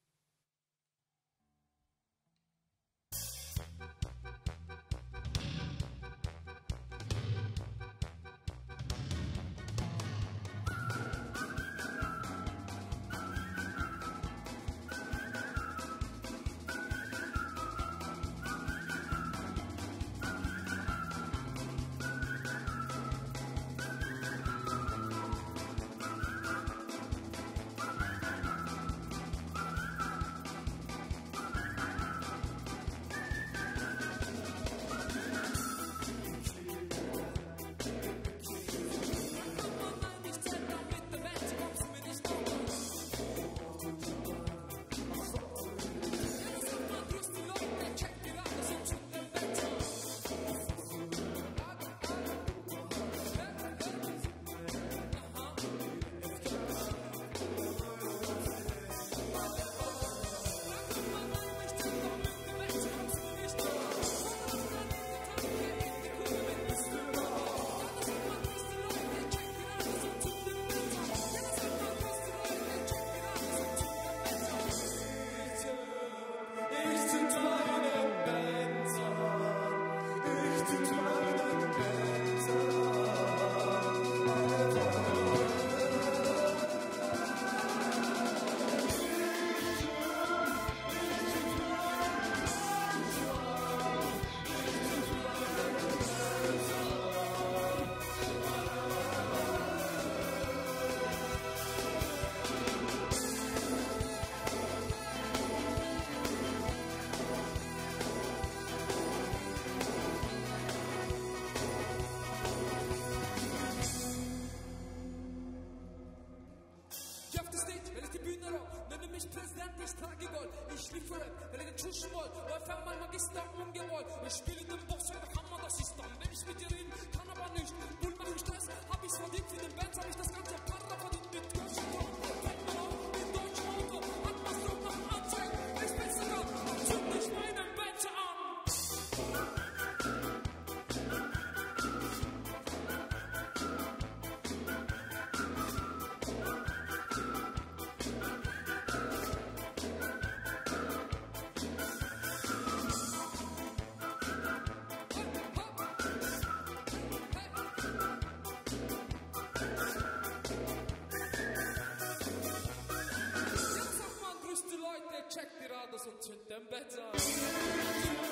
Geh auf die Stage, wenn ich die Bühne rock. Nenne mich Präsident, ich trage Gold. Ich lief für Rap, wenn ich den Tuschen wollt. Läufer mein Magister umgerollt. Ich spiele den Boss, weil der Hammer das ist dann. Wenn ich mit dir reden, kann aber nicht. Bull machen Stress, hab ich's verdient. Für den Bands hab ich das ganze Para verdient. Mit Kirschenkorn, fällt man auf, in deutschen Auto. Hat man so nach Anzeigen. Ich bin sogar, zünd ich meinen Benzer an. Jetzt sagt man, grüß die Leute, check die Radios und zünd den Benzer an.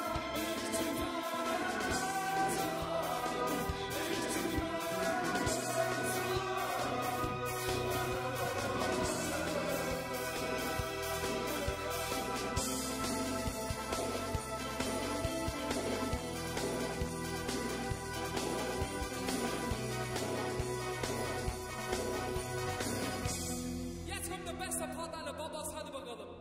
Jetzt kommt der beste Part aller Babas, halt über Rhythm.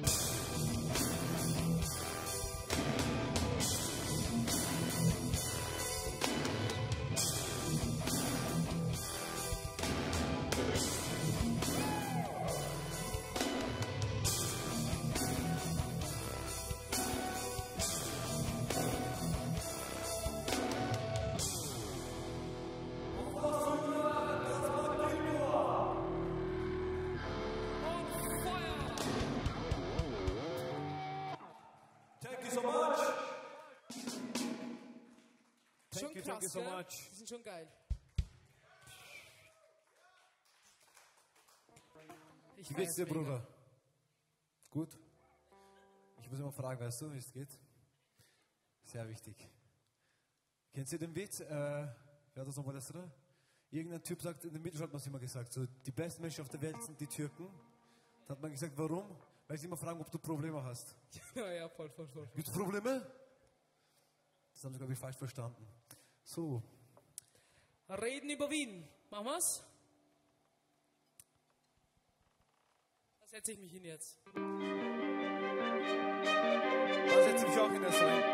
Thank you so much. Schon Thank you krass, so gell? much. Die sind schon geil. Ich Wie geht's dir, feier's mega. Bruder? Gut? Ich muss immer fragen, weißt du, wie es geht? Sehr wichtig. Kennst du den Witz? Wer hat das nochmal das, oder? Irgendein Typ sagt, in der Mitte hat man es immer gesagt, so, die besten Menschen auf der Welt sind die Türken. Da hat man gesagt, warum? Weil sie immer fragen, ob du Probleme hast. Ja, voll. Gibt es Probleme? Das haben sie, glaube ich, falsch verstanden. So. Reden über Wien. Machen wir's? Da setze ich mich hin jetzt. Da setze ich mich auch hin, das sein.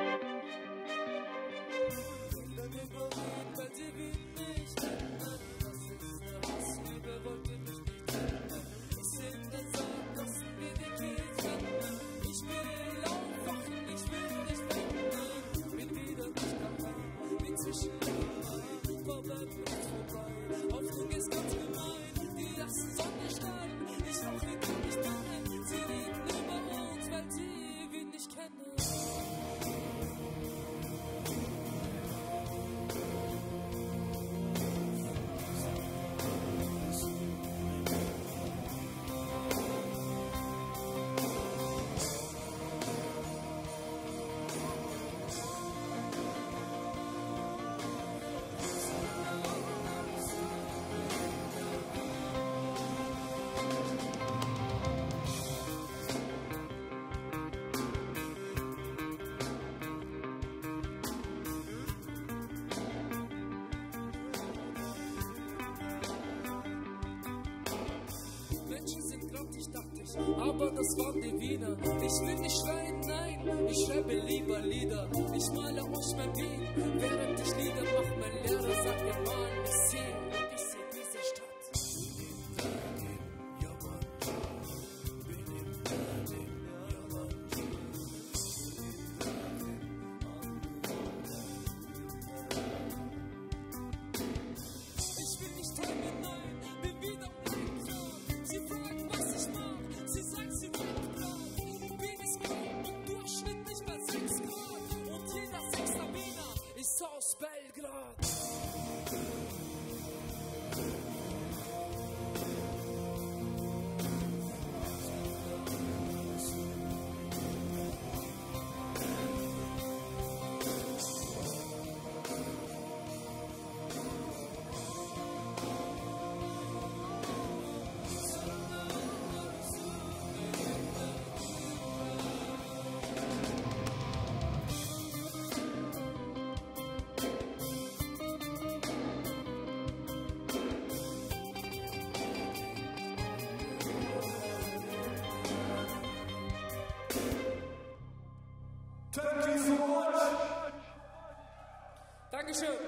Reden über Wien, weil die Wien nicht ändern. Das ist eine Hassliebe, wollte mich nicht ändern. Ich sing das an, dass mir die Kids ändern. Ich will aufwachen, ich will nicht ändern. Bin wieder nicht dabei, bin zwischen verbleibt nicht vorbei. Hoffnung ist ganz gemein, die lassen Sonne strahlen. Ich wache gar nicht ein, sie reden über uns, weil sie Wien nicht kennen. Menschen sind grantig, dachte ich, aber das waren die Wiener. Ich will nicht schreien, nein, ich schreibe lieber Lieder. Ich male euch mein Wien, während ich Lieder mach. Mein Lehrer sagt mir mal, ich sehe und ich sehe diese Stadt. Ich will nicht träumen, nein, bin wieder blank. Sie fragen, was ich mach, sie sagen, sie wird brav. Wien ist braun und durchschnittlich bei 6 Grad. Und jeder 6. Wiener ist aus Belgrad. Thank you so much. Dankeschön.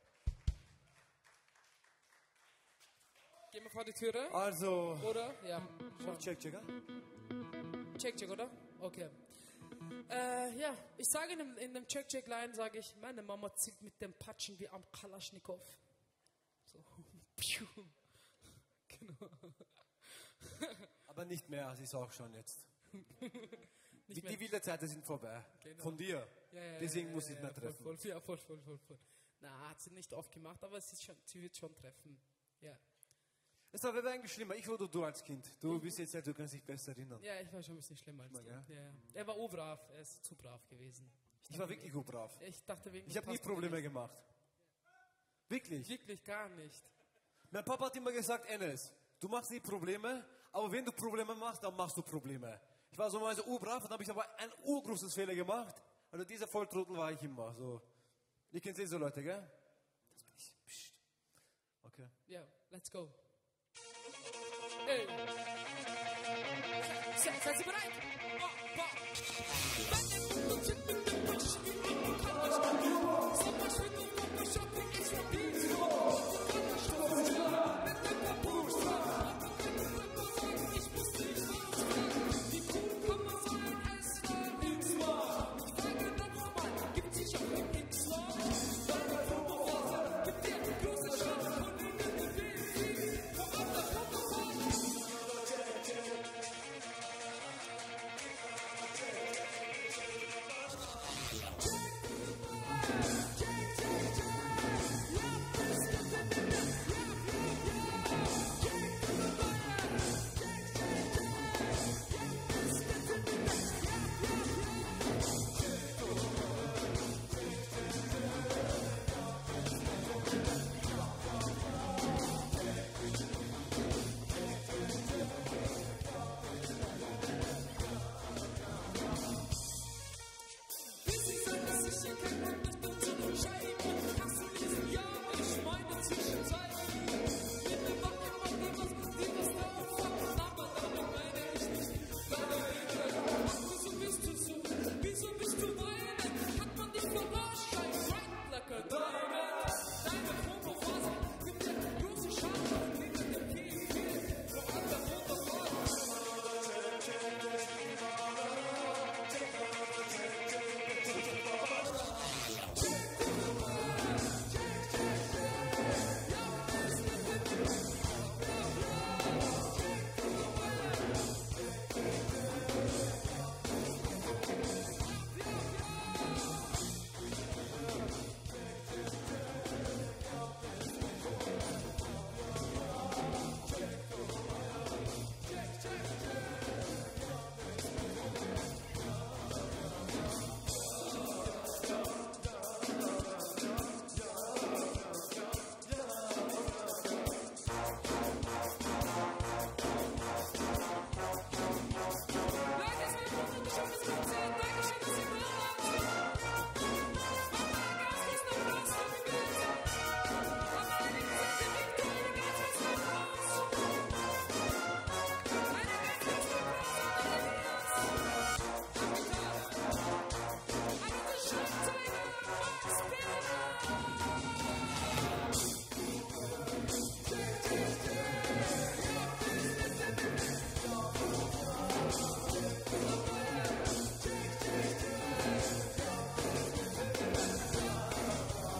Gehen wir vor die Türe? Also, Oder? Ja. Schon. check, ja? Check, oder? Okay. Ja, ich sage in dem Check-Line, sage ich, meine Mama zielt mit dem Patschen wie am Kalaschnikow. So. Piu. Genau. Aber nicht mehr, sie ist auch schon jetzt. Nicht mehr. Die wilde Zeiten sind vorbei. Genau. Von dir. Ja, Deswegen muss ich mehr treffen. Voll. Na, hat sie nicht oft gemacht, aber sie wird schon treffen. Ja. Es war eigentlich schlimmer, ich oder du als Kind. Du bist jetzt du kannst dich besser erinnern. Ja, ich war schon ein bisschen schlimmer als du. Ja? Ja. Er war urbrav, er ist zu brav gewesen. Ich war wirklich gut brav. Ich dachte wegen Ich habe nie Probleme gemacht. Wirklich. Wirklich gar nicht. Mein Papa hat immer gesagt, Enes, du machst nie Probleme, aber wenn du Probleme machst, dann machst du Probleme. Ich war so mal so urbrav, dann habe ich aber ein urgroßes Fehler gemacht. Also dieser Volltrottel war ich immer. So. Ihr kennt so Leute, gell? Das bin ich. Psst. Okay. Ja, let's go. Hey. Seid ihr bereit?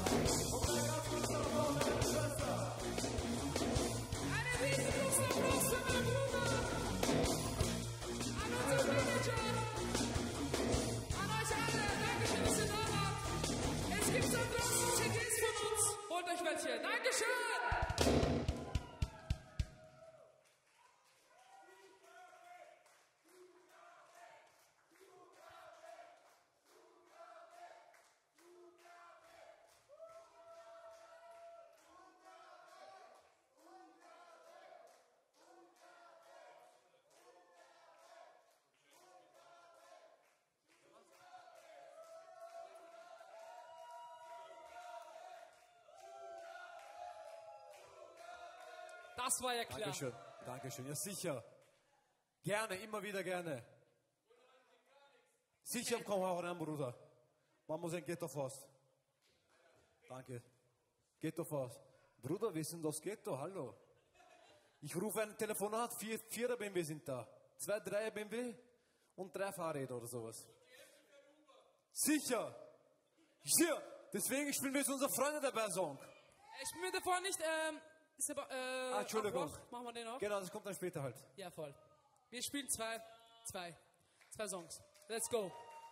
Das war ja klar. Dankeschön, Dankeschön. Ja, sicher. Gerne, immer wieder gerne. Sicher, komm auch rein, Bruder. Man muss ein Ghetto Faust. Danke. Ghetto Faust. Bruder, wir sind aus Ghetto, hallo. Ich rufe ein Telefonat, 4er BMW sind da. 2, 3 BMW und 3 Fahrräder oder sowas. Sicher. Hier, deswegen spielen wir jetzt unsere Freunde dabei Song. Ich bin mir davor nicht, Entschuldigung. Abbruch. Machen wir den auch? Genau, das kommt dann später halt. Ja, voll. Wir spielen zwei Songs. Let's go.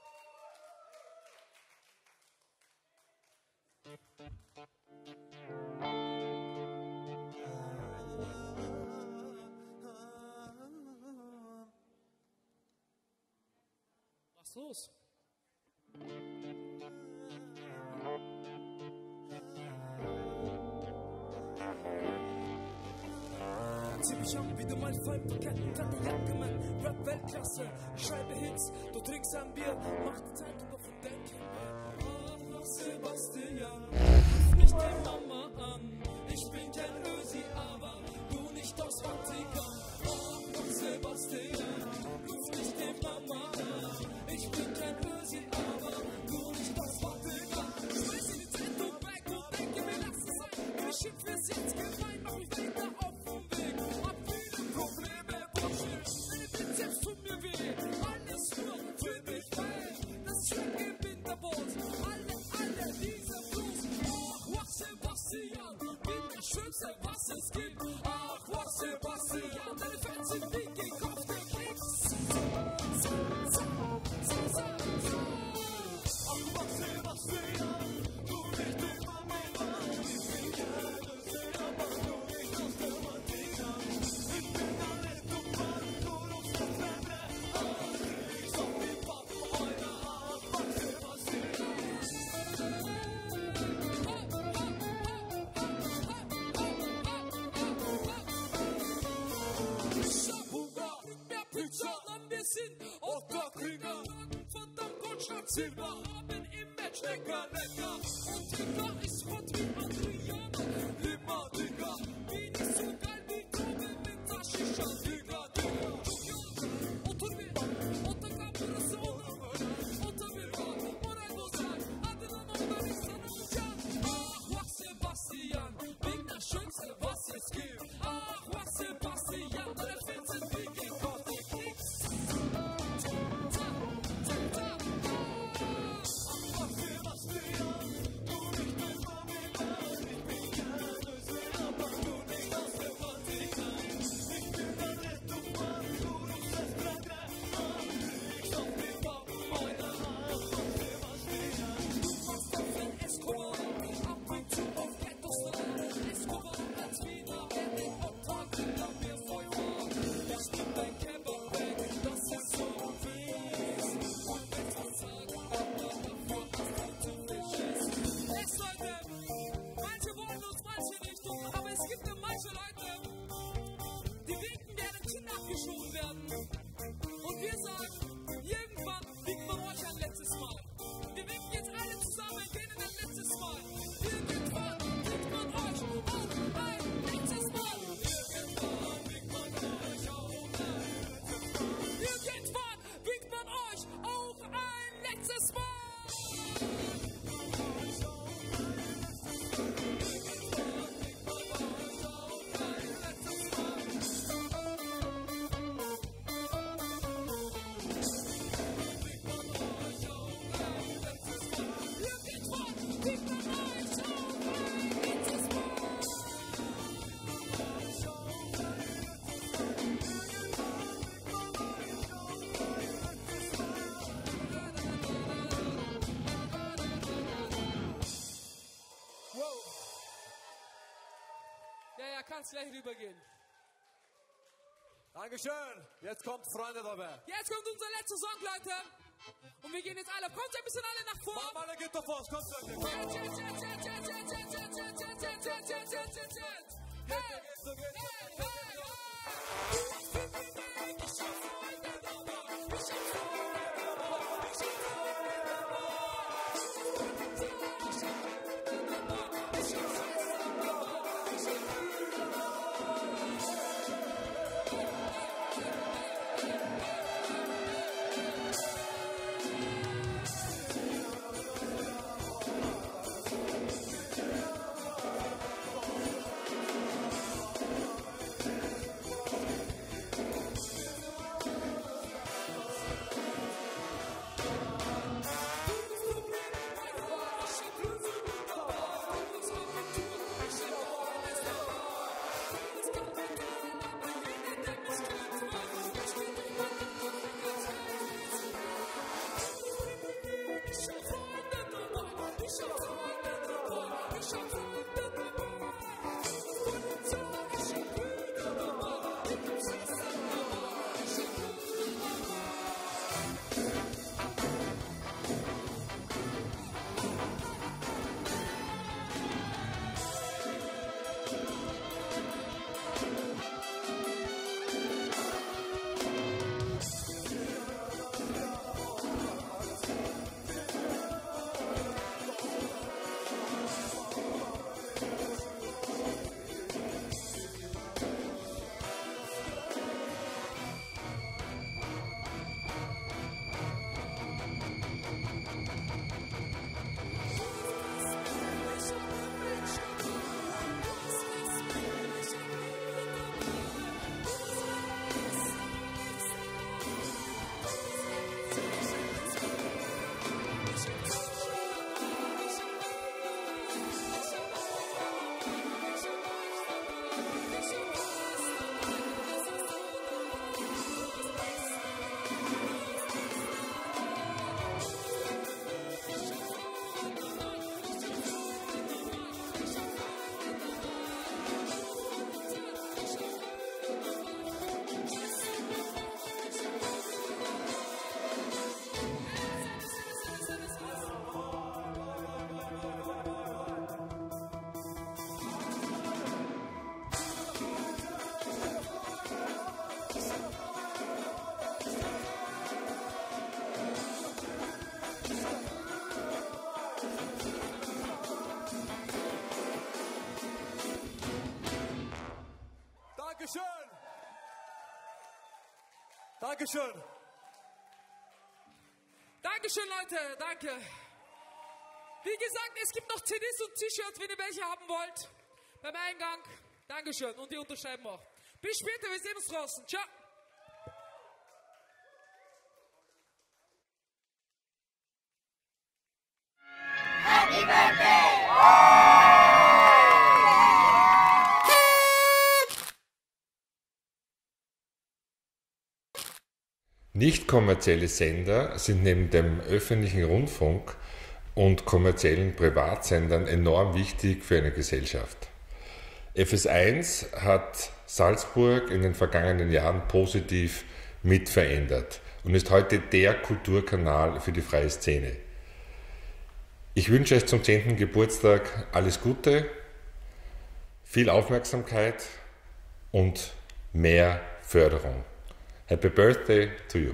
Was los? Zieh mich an, wie du mein Vollpaketten, Jacke, Mann, Rap-Weltklasse, ich schreibe Hits, du trinkst ein Bier, mach die Zeit und davon denken. Ach, Sebastian, ruf nicht die Mama an, ich bin kein Ösi, aber du nicht aus Vatikan. Ach, Sebastian, ruf nicht die Mama an, ich bin kein Ösi, aber du nicht aus Vatikan. Schmeiß in die Zeitung weg und denke mir, lass es sein, wenn ich schimpf fürs jetzt gemein, mach ich weiter auf dem Weg. Hab viele Probleme, Bullshit, mir selbst tut mir weh, alles nur für dich weg, das Track im Winterboot, alle diese Blues. Ach, Juan Sebastian, bin der Schönste, was es gibt. Ach, Juan Sebastian, deine Fans sind wie gekaufte Klicks. Ach, Juan Sebastian, du nicht immer mehr, ich bin kein Ösi, aber du nicht aus der Vatikan. Ich bin ein Netto-Mann, nur auf der Treppe, aber ich auf die Pappen, heute Abend, Juan Sebastian. Schabuga, mehr Pizza, dann wir sind Otterkringer. Verdammt Goldstadt Silber, haben Image, lecker. Und Ritter ist rot wie Adriano, immer dicker. Bin ich so geil wie Tobi mit der Shisha, Digga. Oturbi, Otterkam Persona, Otterbilba, Moral Bozak, Adnan Onlar insan olacak. Ach, Juan Sebastian, bin der Schönste, was es gibt. Ach, Juan Sebastian, deine Fans sind wie gekochte Klicks. Ach, Juan Sebastian, du nicht immer mehr. Ja, kannst gleich rübergehen. Dankeschön. Jetzt kommt Freunde dabei. Jetzt kommt unser letzter Song, Leute. Und wir gehen jetzt alle. Kommt ein bisschen alle nach vorne. Mach mal eine Gitterfaust. Kommt Leute. Dankeschön. Dankeschön, Leute. Danke. Wie gesagt, es gibt noch CDs und T-Shirts, wenn ihr welche haben wollt. Beim Eingang. Dankeschön. Und die unterschreiben auch. Bis später. Wir sehen uns draußen. Ciao. Happy Birthday! Nicht kommerzielle Sender sind neben dem öffentlichen Rundfunk und kommerziellen Privatsendern enorm wichtig für eine Gesellschaft. FS1 hat Salzburg in den vergangenen Jahren positiv mitverändert und ist heute der Kulturkanal für die freie Szene. Ich wünsche euch zum 10. Geburtstag alles Gute, viel Aufmerksamkeit und mehr Förderung. Happy Birthday to you.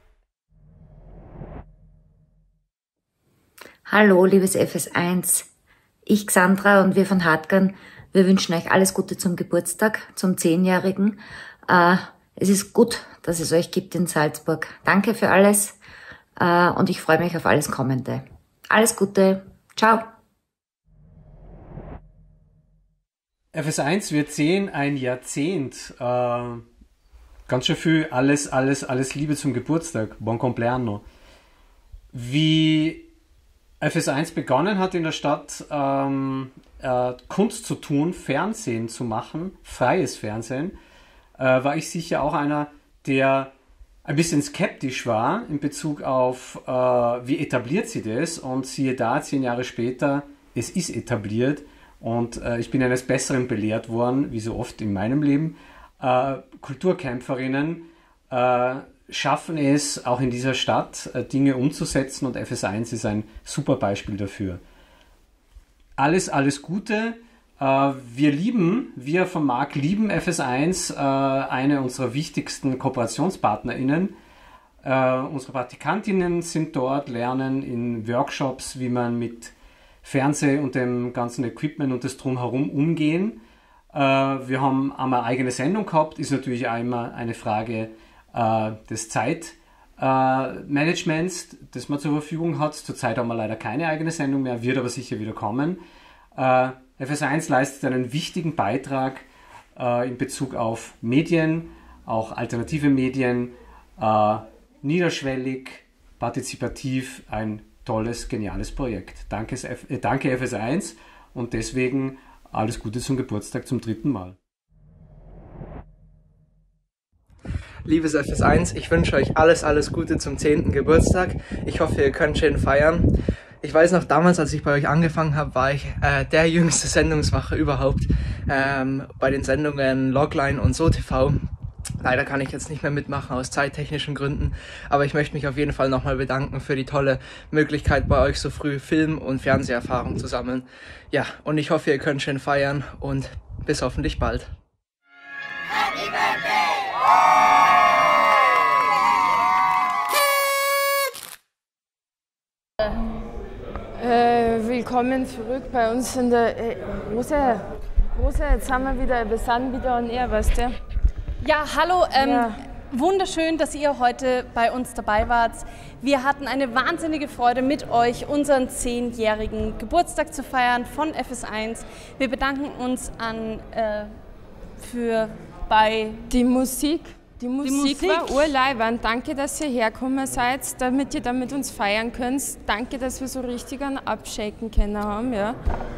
Hallo, liebes FS1. Ich, Xandra und wir von Hartgern, wir wünschen euch alles Gute zum Geburtstag, zum 10-Jährigen. Es ist gut, dass es euch gibt in Salzburg. Danke für alles und ich freue mich auf alles Kommende. Alles Gute. Ciao. FS1 wird 10, ein Jahrzehnt. Ganz schön viel, alles Liebe zum Geburtstag. Buon compleanno. Wie FS1 begonnen hat in der Stadt, Kunst zu tun, Fernsehen zu machen, freies Fernsehen, war ich sicher auch einer, der ein bisschen skeptisch war in Bezug auf, wie etabliert sie das, und siehe da, 10 Jahre später, es ist etabliert Und ich bin eines Besseren belehrt worden, wie so oft in meinem Leben. Kulturkämpferinnen schaffen es, auch in dieser Stadt Dinge umzusetzen, und FS1 ist ein super Beispiel dafür. Alles Gute. Wir vom Marc lieben FS1, eine unserer wichtigsten KooperationspartnerInnen. Unsere Praktikantinnen sind dort, lernen in Workshops, wie man mit Fernseh und dem ganzen Equipment und das Drumherum umgehen. Wir haben einmal eine eigene Sendung gehabt, ist natürlich auch immer eine Frage des Zeitmanagements, das man zur Verfügung hat. Zurzeit haben wir leider keine eigene Sendung mehr, wird aber sicher wieder kommen. FS1 leistet einen wichtigen Beitrag in Bezug auf Medien, auch alternative Medien, niederschwellig, partizipativ, ein tolles, geniales Projekt. Danke FS1 und deswegen alles Gute zum Geburtstag zum 3. Mal. Liebes FS1, ich wünsche euch alles Gute zum 10. Geburtstag. Ich hoffe, ihr könnt schön feiern. Ich weiß noch, damals, als ich bei euch angefangen habe, war ich der jüngste Sendungsmacher überhaupt bei den Sendungen Logline und SoTV. Leider kann ich jetzt nicht mehr mitmachen aus zeittechnischen Gründen, aber ich möchte mich auf jeden Fall nochmal bedanken für die tolle Möglichkeit, bei euch so früh Film- und Fernseherfahrung zu sammeln. Ja, und ich hoffe, ihr könnt schön feiern und bis hoffentlich bald. Happy Birthday! Willkommen zurück bei uns in der Rosa, jetzt sind wir sind wieder on air, weißt du? Ja, hallo, wunderschön, dass ihr heute bei uns dabei wart. Wir hatten eine wahnsinnige Freude, mit euch unseren 10-jährigen Geburtstag zu feiern von FS1. Wir bedanken uns bei die Musik. Die Musik war urleibend. Danke, dass ihr hergekommen seid, damit ihr da mit uns feiern könnt. Danke, dass wir so richtig einen Abschaken können haben. Ja.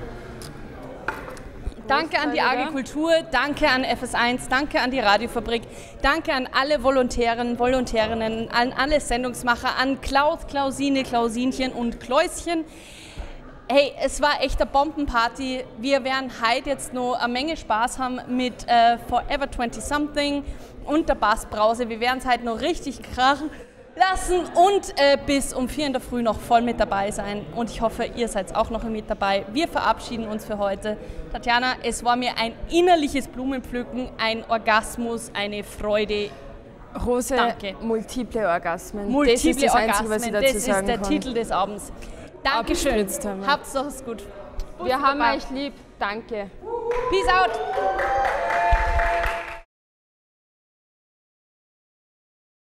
Danke an die AG Kultur, danke an FS1, danke an die Radiofabrik, danke an alle Volontärinnen, an alle Sendungsmacher, an Klaus, Klausine, Klausinchen und Kläuschen. Hey, es war echt eine Bombenparty. Wir werden heute jetzt noch eine Menge Spaß haben mit Forever 20-something und der Bassbrause. Wir werden es heute noch richtig krachen lassen und bis um 4 in der Früh noch voll mit dabei sein. Und ich hoffe, ihr seid auch noch mit dabei. Wir verabschieden uns für heute. Tatjana, es war mir ein innerliches Blumenpflücken, ein Orgasmus, eine Freude. Rose, danke. Multiple Orgasmen. Multiple das ist das Orgasmen, Einzige, was ich dazu sagen das ist der kann. Titel des Abends. Dankeschön. Habt's doch gut. Wir haben euch lieb. Danke. Peace out.